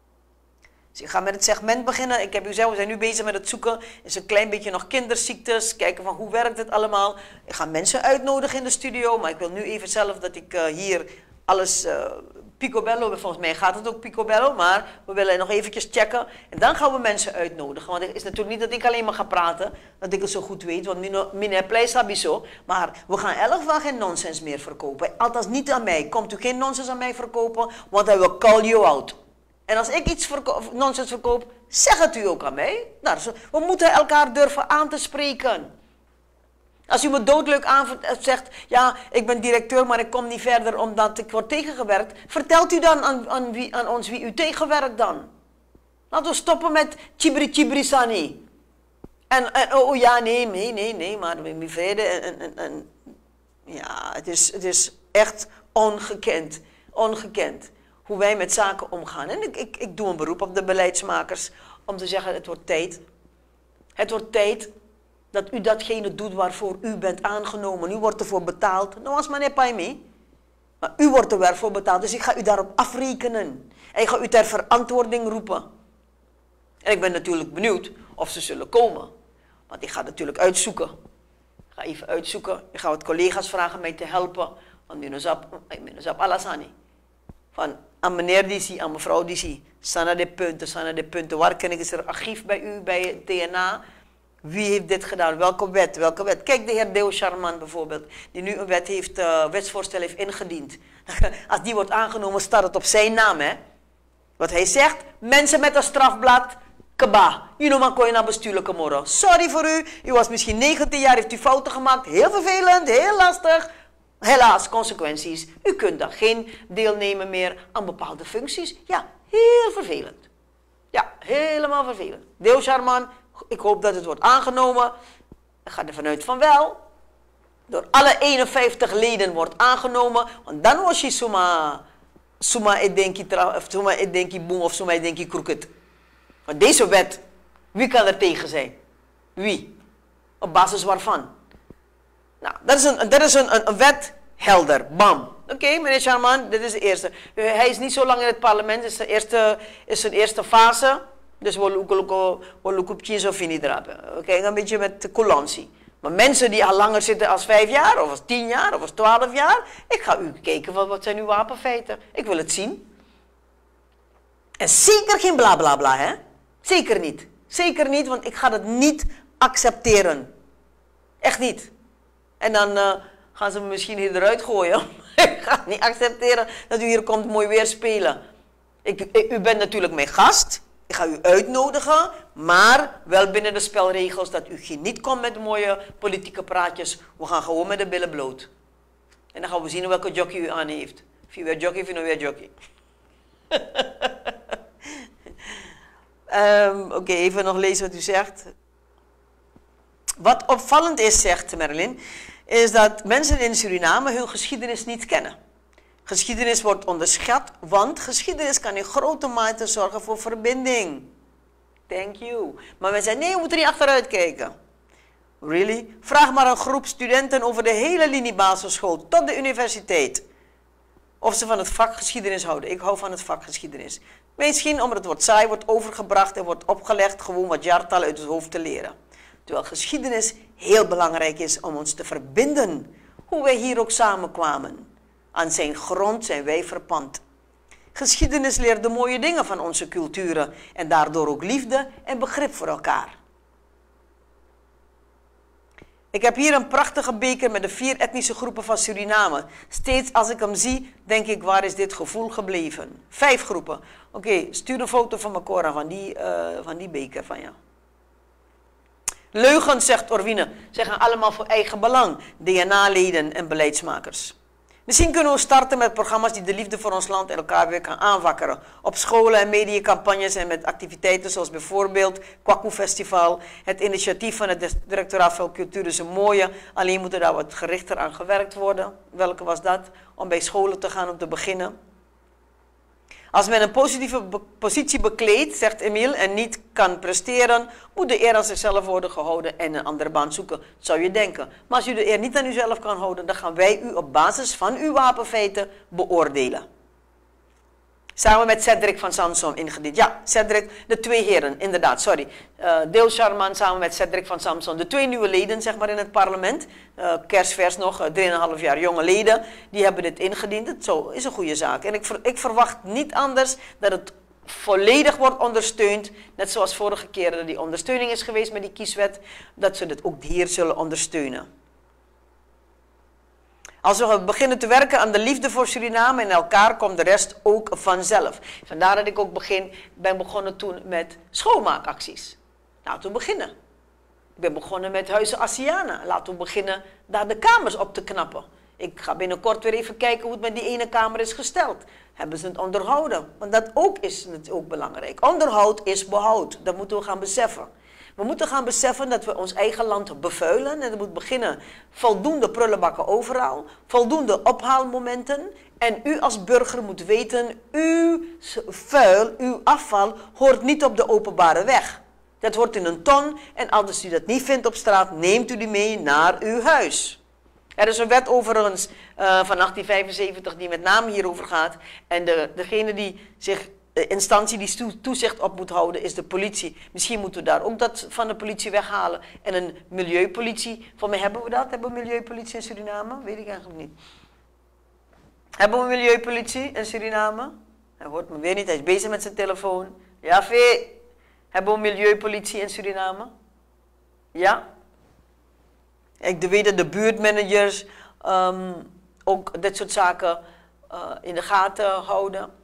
Dus ik ga met het segment beginnen. Ik heb u gezegd, we zijn nu bezig met het zoeken. Is een klein beetje nog kinderziektes. Kijken van hoe werkt het allemaal. Ik ga mensen uitnodigen in de studio. Maar ik wil nu even zelf dat ik uh, hier alles... Uh, Picobello, volgens mij gaat het ook Picobello, maar we willen nog eventjes checken. En dan gaan we mensen uitnodigen. Want het is natuurlijk niet dat ik alleen maar ga praten, dat ik het zo goed weet, want mijn pleis heb je zo. Maar we gaan elk van geen nonsens meer verkopen. Althans niet aan mij. Komt u geen nonsens aan mij verkopen, want I will call you out. En als ik iets verko nonsens verkoop, zeg het u ook aan mij. Nou, we moeten elkaar durven aan te spreken. Als u me doodleuk zegt, ja, ik ben directeur, maar ik kom niet verder omdat ik word tegengewerkt. Vertelt u dan aan, aan, wie, aan ons wie u tegenwerkt dan. Laten we stoppen met chibri chibri sani. En, en oh ja, nee, nee, nee, nee, maar mijn vrede. En, en, en, ja, het is, het is echt ongekend, ongekend hoe wij met zaken omgaan. En ik, ik, ik doe een beroep op de beleidsmakers om te zeggen, het wordt tijd. Het wordt tijd dat u datgene doet waarvoor u bent aangenomen. U wordt ervoor betaald. Nou, als meneer Paimi. Maar u wordt er weer voor betaald. Dus ik ga u daarop afrekenen. En ik ga u ter verantwoording roepen. En ik ben natuurlijk benieuwd of ze zullen komen. Want ik ga het natuurlijk uitzoeken. Ik ga even uitzoeken. Ik ga wat collega's vragen mij te helpen. Want minusap alasani. Van aan meneer die zie, aan mevrouw die zie. Sana de punten, sana de punten. Waar ken ik? Is er archief bij u, bij het T N A? Wie heeft dit gedaan? Welke wet? Welke wet? Kijk, de heer Deo Charman bijvoorbeeld, die nu een wet heeft, uh, wetsvoorstel heeft ingediend. Als die wordt aangenomen, staat het op zijn naam, hè? Wat hij zegt, mensen met een strafblad, kaba. U noemt maar naar bestuurlijke moraal. Sorry voor u, u was misschien negentien jaar, heeft u fouten gemaakt. Heel vervelend, heel lastig. Helaas, consequenties. U kunt dan geen deelnemen meer aan bepaalde functies. Ja, heel vervelend. Ja, helemaal vervelend. Deo Charman, ik hoop dat het wordt aangenomen. Ik ga ervan uit van wel. Door alle eenenvijftig leden wordt aangenomen. Want dan was je suma, suma edenki of suma edenki boom of suma edenki kroeket. Want deze wet, wie kan er tegen zijn? Wie? Op basis waarvan? Nou, dat is een, dat is een, een wet helder. Bam. Oké, okay, meneer Charman, dit is de eerste. Uh, hij is niet zo lang in het parlement. Dit is de eerste, is zijn eerste fase. Dus we lopen op tien of niet drapen. We kijken een beetje met coulantie. Maar mensen die al langer zitten als vijf jaar, of als tien jaar, of als twaalf jaar. Ik ga u kijken, wat, wat zijn uw wapenfeiten? Ik wil het zien. En zeker geen bla bla bla, hè? Zeker niet. Zeker niet, want ik ga het niet accepteren. Echt niet. En dan uh, gaan ze me misschien hier eruit gooien. Ik ga het niet accepteren dat u hier komt mooi weer spelen. Ik, ik, u bent natuurlijk mijn gast. Ik ga u uitnodigen, maar wel binnen de spelregels dat u niet komt met mooie politieke praatjes. We gaan gewoon met de billen bloot. En dan gaan we zien welke jockey u aan heeft. Of u weer jockey of u nou weer jockey. um, Oké, okay, even nog lezen wat u zegt. Wat opvallend is, zegt Merlin, is dat mensen in Suriname hun geschiedenis niet kennen. Geschiedenis wordt onderschat, want geschiedenis kan in grote mate zorgen voor verbinding. Thank you. Maar we zeggen, nee, we moeten niet achteruit kijken. Really? Vraag maar een groep studenten over de hele linie basisschool tot de universiteit. Of ze van het vak geschiedenis houden. Ik hou van het vak geschiedenis. Misschien omdat het wordt saai, wordt overgebracht en wordt opgelegd gewoon wat jaartallen uit het hoofd te leren. Terwijl geschiedenis heel belangrijk is om ons te verbinden. Hoe wij hier ook samenkwamen. Aan zijn grond zijn wij verpand. Geschiedenis leert de mooie dingen van onze culturen en daardoor ook liefde en begrip voor elkaar. Ik heb hier een prachtige beker met de vier etnische groepen van Suriname. Steeds als ik hem zie, denk ik, waar is dit gevoel gebleven? Vijf groepen. Oké, okay, stuur een foto van mijn Cora van die, uh, van die beker van jou. Leugens, zegt Orwine, zeggen allemaal voor eigen belang. D N A-leden en beleidsmakers. Misschien kunnen we starten met programma's die de liefde voor ons land en elkaar weer kan aanwakkeren. Op scholen en mediacampagnes en met activiteiten zoals bijvoorbeeld Kwaku Festival. Het initiatief van het Directoraat van Cultuur is een mooie, alleen moet er daar wat gerichter aan gewerkt worden. Welke was dat? Om bij scholen te gaan om te beginnen. Als men een positieve be positie bekleedt, zegt Emiel, en niet kan presteren, moet de eer aan zichzelf worden gehouden en een andere baan zoeken, zou je denken. Maar als u de eer niet aan uzelf kan houden, dan gaan wij u op basis van uw wapenfeiten beoordelen. Samen met Cedric van Samson ingediend. Ja, Cedric, de twee heren, inderdaad, sorry. Uh, Deel Sharman samen met Cedric van Samson. De twee nieuwe leden, zeg maar, in het parlement. Uh, kerstvers nog, uh, drieënhalf jaar jonge leden. Die hebben dit ingediend. Het zo, is een goede zaak. En ik, ver, ik verwacht niet anders dat het volledig wordt ondersteund. Net zoals vorige keer die ondersteuning is geweest met die kieswet. Dat ze dit ook hier zullen ondersteunen. Als we beginnen te werken aan de liefde voor Suriname en elkaar, komt de rest ook vanzelf. Vandaar dat ik ook begin, ben begonnen toen met schoonmaakacties. Laten we beginnen. Ik ben begonnen met Huizen Asiana. Laten we beginnen daar de kamers op te knappen. Ik ga binnenkort weer even kijken hoe het met die ene kamer is gesteld. Hebben ze het onderhouden? Want dat ook is het ook belangrijk. Onderhoud is behoud. Dat moeten we gaan beseffen. We moeten gaan beseffen dat we ons eigen land bevuilen. En dat moet beginnen voldoende prullenbakken overal. Voldoende ophaalmomenten. En u als burger moet weten, uw vuil, uw afval hoort niet op de openbare weg. Dat hoort in een ton. En als u dat niet vindt op straat, neemt u die mee naar uw huis. Er is een wet overigens uh, van achttien vijfenzeventig die met name hierover gaat. En de, degene die zich... De instantie die toezicht op moet houden is de politie. Misschien moeten we daar ook dat van de politie weghalen. En een milieupolitie. Voor mij hebben we dat. Hebben we een milieupolitie in Suriname? Weet ik eigenlijk niet. Hebben we een milieupolitie in Suriname? Hij hoort me weer niet. Hij is bezig met zijn telefoon. Ja, Vee. Hebben we een milieupolitie in Suriname? Ja. Ik weet dat de buurtmanagers um, ook dit soort zaken uh, in de gaten houden.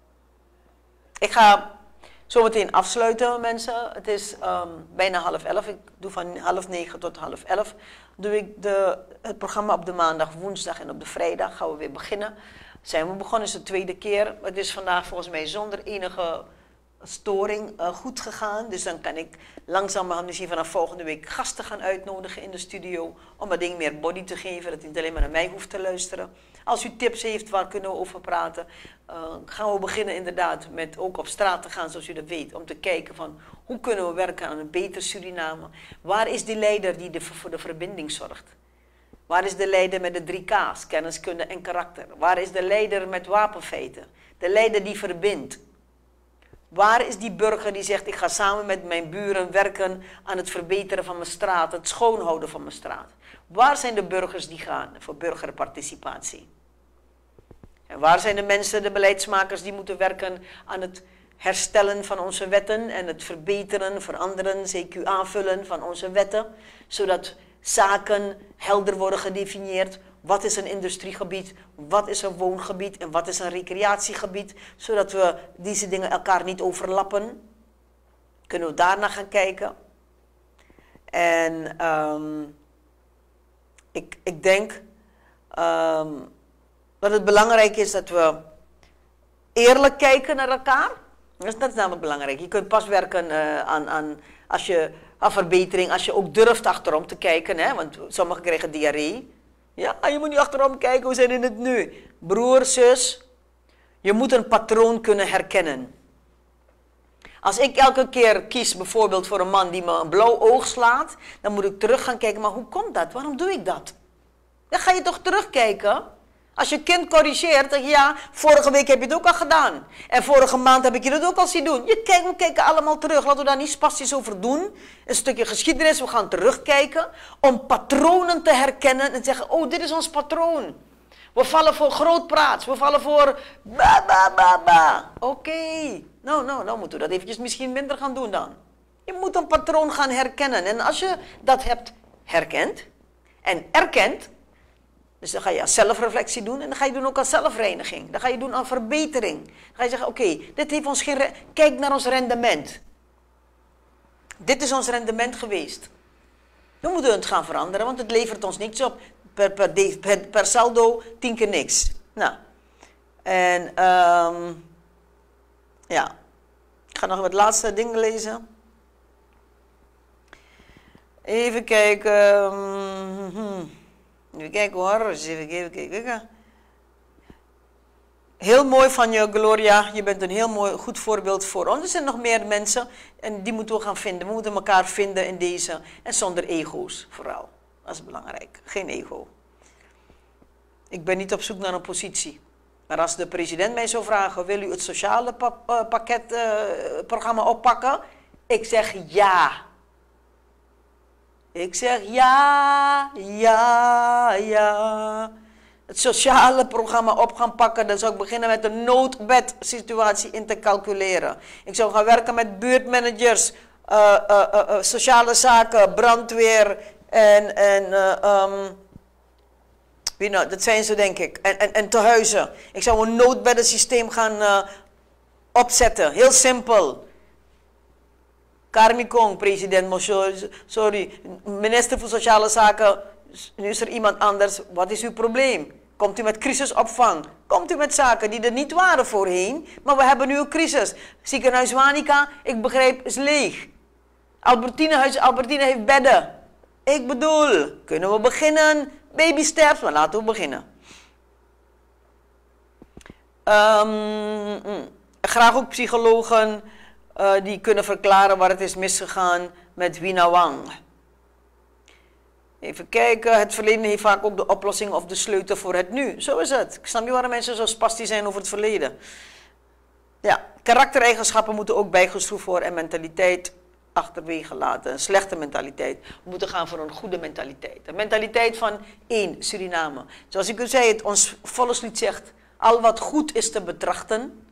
Ik ga zo meteen afsluiten, mensen. Het is um, bijna half elf. Ik doe van half negen tot half elf. Doe ik de, het programma op de maandag, woensdag en op de vrijdag gaan we weer beginnen. Zijn we begonnen, is de tweede keer. Het is vandaag volgens mij zonder enige storing uh, goed gegaan. Dus dan kan ik langzamerhand misschien vanaf volgende week gasten gaan uitnodigen in de studio. Om dat ding meer body te geven, dat u niet alleen maar naar mij hoeft te luisteren. Als u tips heeft, waar kunnen we over praten? Uh, gaan we beginnen inderdaad met ook op straat te gaan, zoals u dat weet. Om te kijken van, hoe kunnen we werken aan een beter Suriname? Waar is die leider die de, voor de verbinding zorgt? Waar is de leider met de drie K's, kennis, kunde en karakter? Waar is de leider met wapenfeiten? De leider die verbindt. Waar is die burger die zegt, ik ga samen met mijn buren werken aan het verbeteren van mijn straat, het schoonhouden van mijn straat? Waar zijn de burgers die gaan voor burgerparticipatie? En waar zijn de mensen, de beleidsmakers die moeten werken aan het herstellen van onze wetten en het verbeteren, veranderen, C Q aanvullen van onze wetten, zodat zaken helder worden gedefinieerd. Wat is een industriegebied, wat is een woongebied en wat is een recreatiegebied, zodat we deze dingen elkaar niet overlappen. Kunnen we daarna gaan kijken. En um, ik, ik denk um, dat het belangrijk is dat we eerlijk kijken naar elkaar. Dat is, dat is namelijk belangrijk. Je kunt pas werken uh, aan, aan, als je, aan verbetering, als je ook durft achterom te kijken. Hè? Want sommigen krijgen diarree. Ja, je moet niet achterom kijken, we zijn in het nu. Broer, zus, je moet een patroon kunnen herkennen. Als ik elke keer kies bijvoorbeeld voor een man die me een blauw oog slaat, dan moet ik terug gaan kijken, maar hoe komt dat? Waarom doe ik dat? Dan ga je toch terugkijken? Als je kind corrigeert, dan ja, vorige week heb je het ook al gedaan. En vorige maand heb ik je het ook al zien doen. Je kijkt, we kijken allemaal terug. Laten we daar niet spastisch over doen. Een stukje geschiedenis, we gaan terugkijken. Om patronen te herkennen en zeggen, oh, dit is ons patroon. We vallen voor grootpraats. We vallen voor ba, ba, ba, ba. Oké. Okay. Nou, nou, nou moeten we dat eventjes misschien minder gaan doen dan. Je moet een patroon gaan herkennen. En als je dat hebt herkend en erkend, dus dan ga je aan zelfreflectie doen en dan ga je doen ook aan zelfreiniging. Dan ga je doen aan verbetering. Dan ga je zeggen, oké, okay, dit heeft ons geen... Kijk naar ons rendement. Dit is ons rendement geweest. Dan moeten we het gaan veranderen, want het levert ons niks op. Per, per, per, per saldo tien keer niks. Nou, en um, ja, ik ga nog wat laatste dingen lezen. Even kijken. Hmm. Even kijken hoor. Even kijken, even kijken. Heel mooi van je, Gloria. Je bent een heel mooi, goed voorbeeld voor ons. Er zijn nog meer mensen en die moeten we gaan vinden. We moeten elkaar vinden in deze. En zonder ego's vooral. Dat is belangrijk. Geen ego. Ik ben niet op zoek naar een positie. Maar als de president mij zou vragen, wil u het sociale pa uh, pakketprogramma uh, oppakken? Ik zeg ja. Ik zeg ja, ja, ja. Het sociale programma op gaan pakken, dan zou ik beginnen met de noodbedsituatie in te calculeren. Ik zou gaan werken met buurtmanagers, uh, uh, uh, uh, sociale zaken, brandweer en, en uh, um, wie nou, dat zijn ze denk ik, en, en, en tehuizen. Ik zou een noodbeddensysteem gaan uh, opzetten, heel simpel. Karmikong, president, sorry, minister voor Sociale Zaken, nu is er iemand anders, wat is uw probleem? Komt u met crisisopvang? Komt u met zaken die er niet waren voorheen, maar we hebben nu een crisis. Ziekenhuis Wanica, ik begrijp, is leeg. Albertine, huis Albertine heeft bedden. Ik bedoel, kunnen we beginnen? Baby steps, maar laten we beginnen. Um, graag ook psychologen uh, die kunnen verklaren waar het is misgegaan met Wina Wang. Even kijken, het verleden heeft vaak ook de oplossing of de sleutel voor het nu. Zo is het. Ik snap niet waarom mensen zo spastisch zijn over het verleden. Ja, karaktereigenschappen moeten ook bijgeschroefd worden en mentaliteit achterwege laten. Een slechte mentaliteit. We moeten gaan voor een goede mentaliteit. Een mentaliteit van één, Suriname. Zoals ik u zei, het, ons volkslied zegt, al wat goed is te betrachten,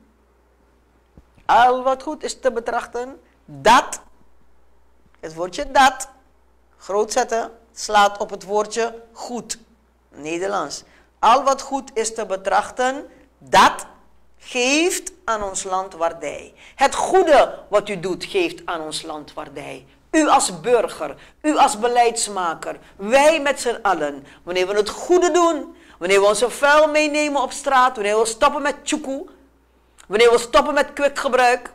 al wat goed is te betrachten, dat, het woordje dat, groot zetten, slaat op het woordje goed. Nederlands. Al wat goed is te betrachten, dat geeft aan ons land waardij. Het goede wat u doet, geeft aan ons land waardij. U als burger, u als beleidsmaker, wij met z'n allen. Wanneer we het goede doen, wanneer we onze vuil meenemen op straat, wanneer we stoppen met tjoekoe, wanneer we stoppen met kwikgebruik,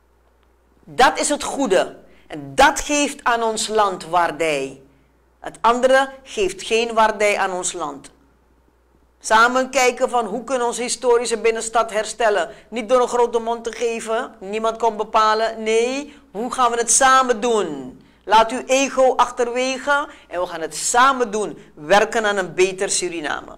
dat is het goede. En dat geeft aan ons land waardij. Het andere geeft geen waardij aan ons land. Samen kijken van hoe kunnen we onze historische binnenstad herstellen. Niet door een grote mond te geven. Niemand kon bepalen. Nee, hoe gaan we het samen doen? Laat uw ego achterwege en we gaan het samen doen. Werken aan een beter Suriname.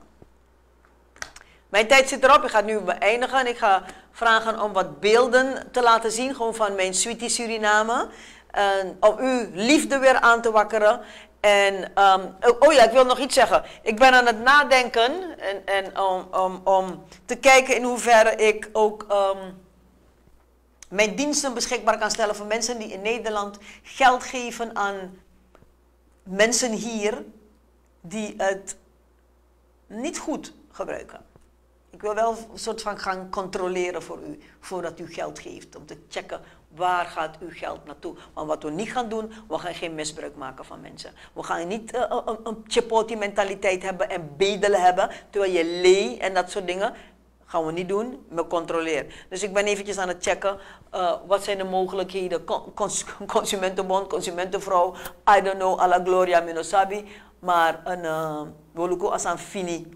Mijn tijd zit erop. Ik ga het nu beëindigen. Ik ga vragen om wat beelden te laten zien. Gewoon van mijn Sweetie Suriname. En om uw liefde weer aan te wakkeren. En, um, oh ja, ik wil nog iets zeggen. Ik ben aan het nadenken en, en om, om, om te kijken in hoeverre ik ook um, mijn diensten beschikbaar kan stellen voor mensen die in Nederland geld geven aan mensen hier die het niet goed gebruiken. Ik wil wel een soort van gaan controleren voor u, voordat u geld geeft, om te checken waar gaat uw geld naartoe. Want wat we niet gaan doen, we gaan geen misbruik maken van mensen. We gaan niet uh, een, een chipoti mentaliteit hebben en bedelen hebben, terwijl je lee en dat soort dingen. Gaan we niet doen, we controleren. Dus ik ben eventjes aan het checken, uh, wat zijn de mogelijkheden, Cons consumentenbond, consumentenvrouw, I don't know, alla gloria minosabi, maar een uh, woluko asan fini.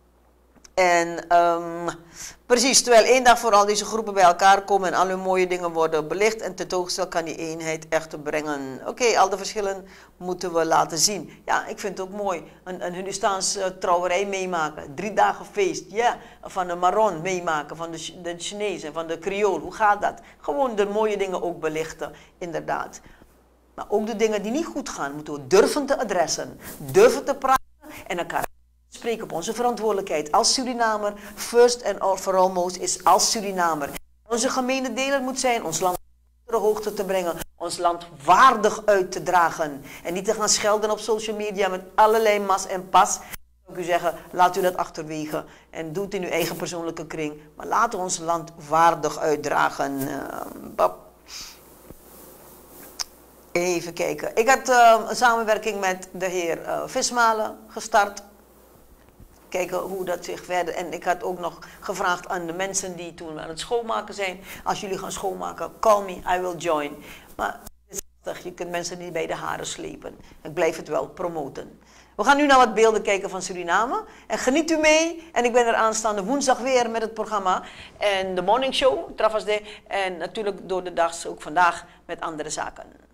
En um, precies, terwijl één dag voor al deze groepen bij elkaar komen en al hun mooie dingen worden belicht en tentoongesteld, kan die eenheid echt brengen. Oké, okay, al de verschillen moeten we laten zien. Ja, ik vind het ook mooi. Een, een Hindustaanse trouwerij meemaken. Drie dagen feest, ja. Yeah. Van de Maron meemaken, van de, de Chinezen, van de Creool. Hoe gaat dat? Gewoon de mooie dingen ook belichten, inderdaad. Maar ook de dingen die niet goed gaan, moeten we durven te adressen. Durven te praten en elkaar spreken op onze verantwoordelijkheid als Surinamer. First and foremost is als Surinamer. Onze gemene deler moet zijn ons land op de hoogte te brengen. Ons land waardig uit te dragen. En niet te gaan schelden op social media met allerlei mas en pas. Ik u zeggen, laat u dat achterwege. En doe het in uw eigen persoonlijke kring. Maar laten we ons land waardig uitdragen. Uh, Even kijken. Ik had uh, een samenwerking met de heer uh, Vismalen gestart. Kijken hoe dat zich verder. En ik had ook nog gevraagd aan de mensen die toen aan het schoonmaken zijn. Als jullie gaan schoonmaken, call me, I will join. Maar het is lastig, je kunt mensen niet bij de haren slepen. Ik blijf het wel promoten. We gaan nu naar wat beelden kijken van Suriname. En geniet u mee. En ik ben er aanstaande woensdag weer met het programma. En de morning show, Travasde. En natuurlijk door de dag ook vandaag met andere zaken.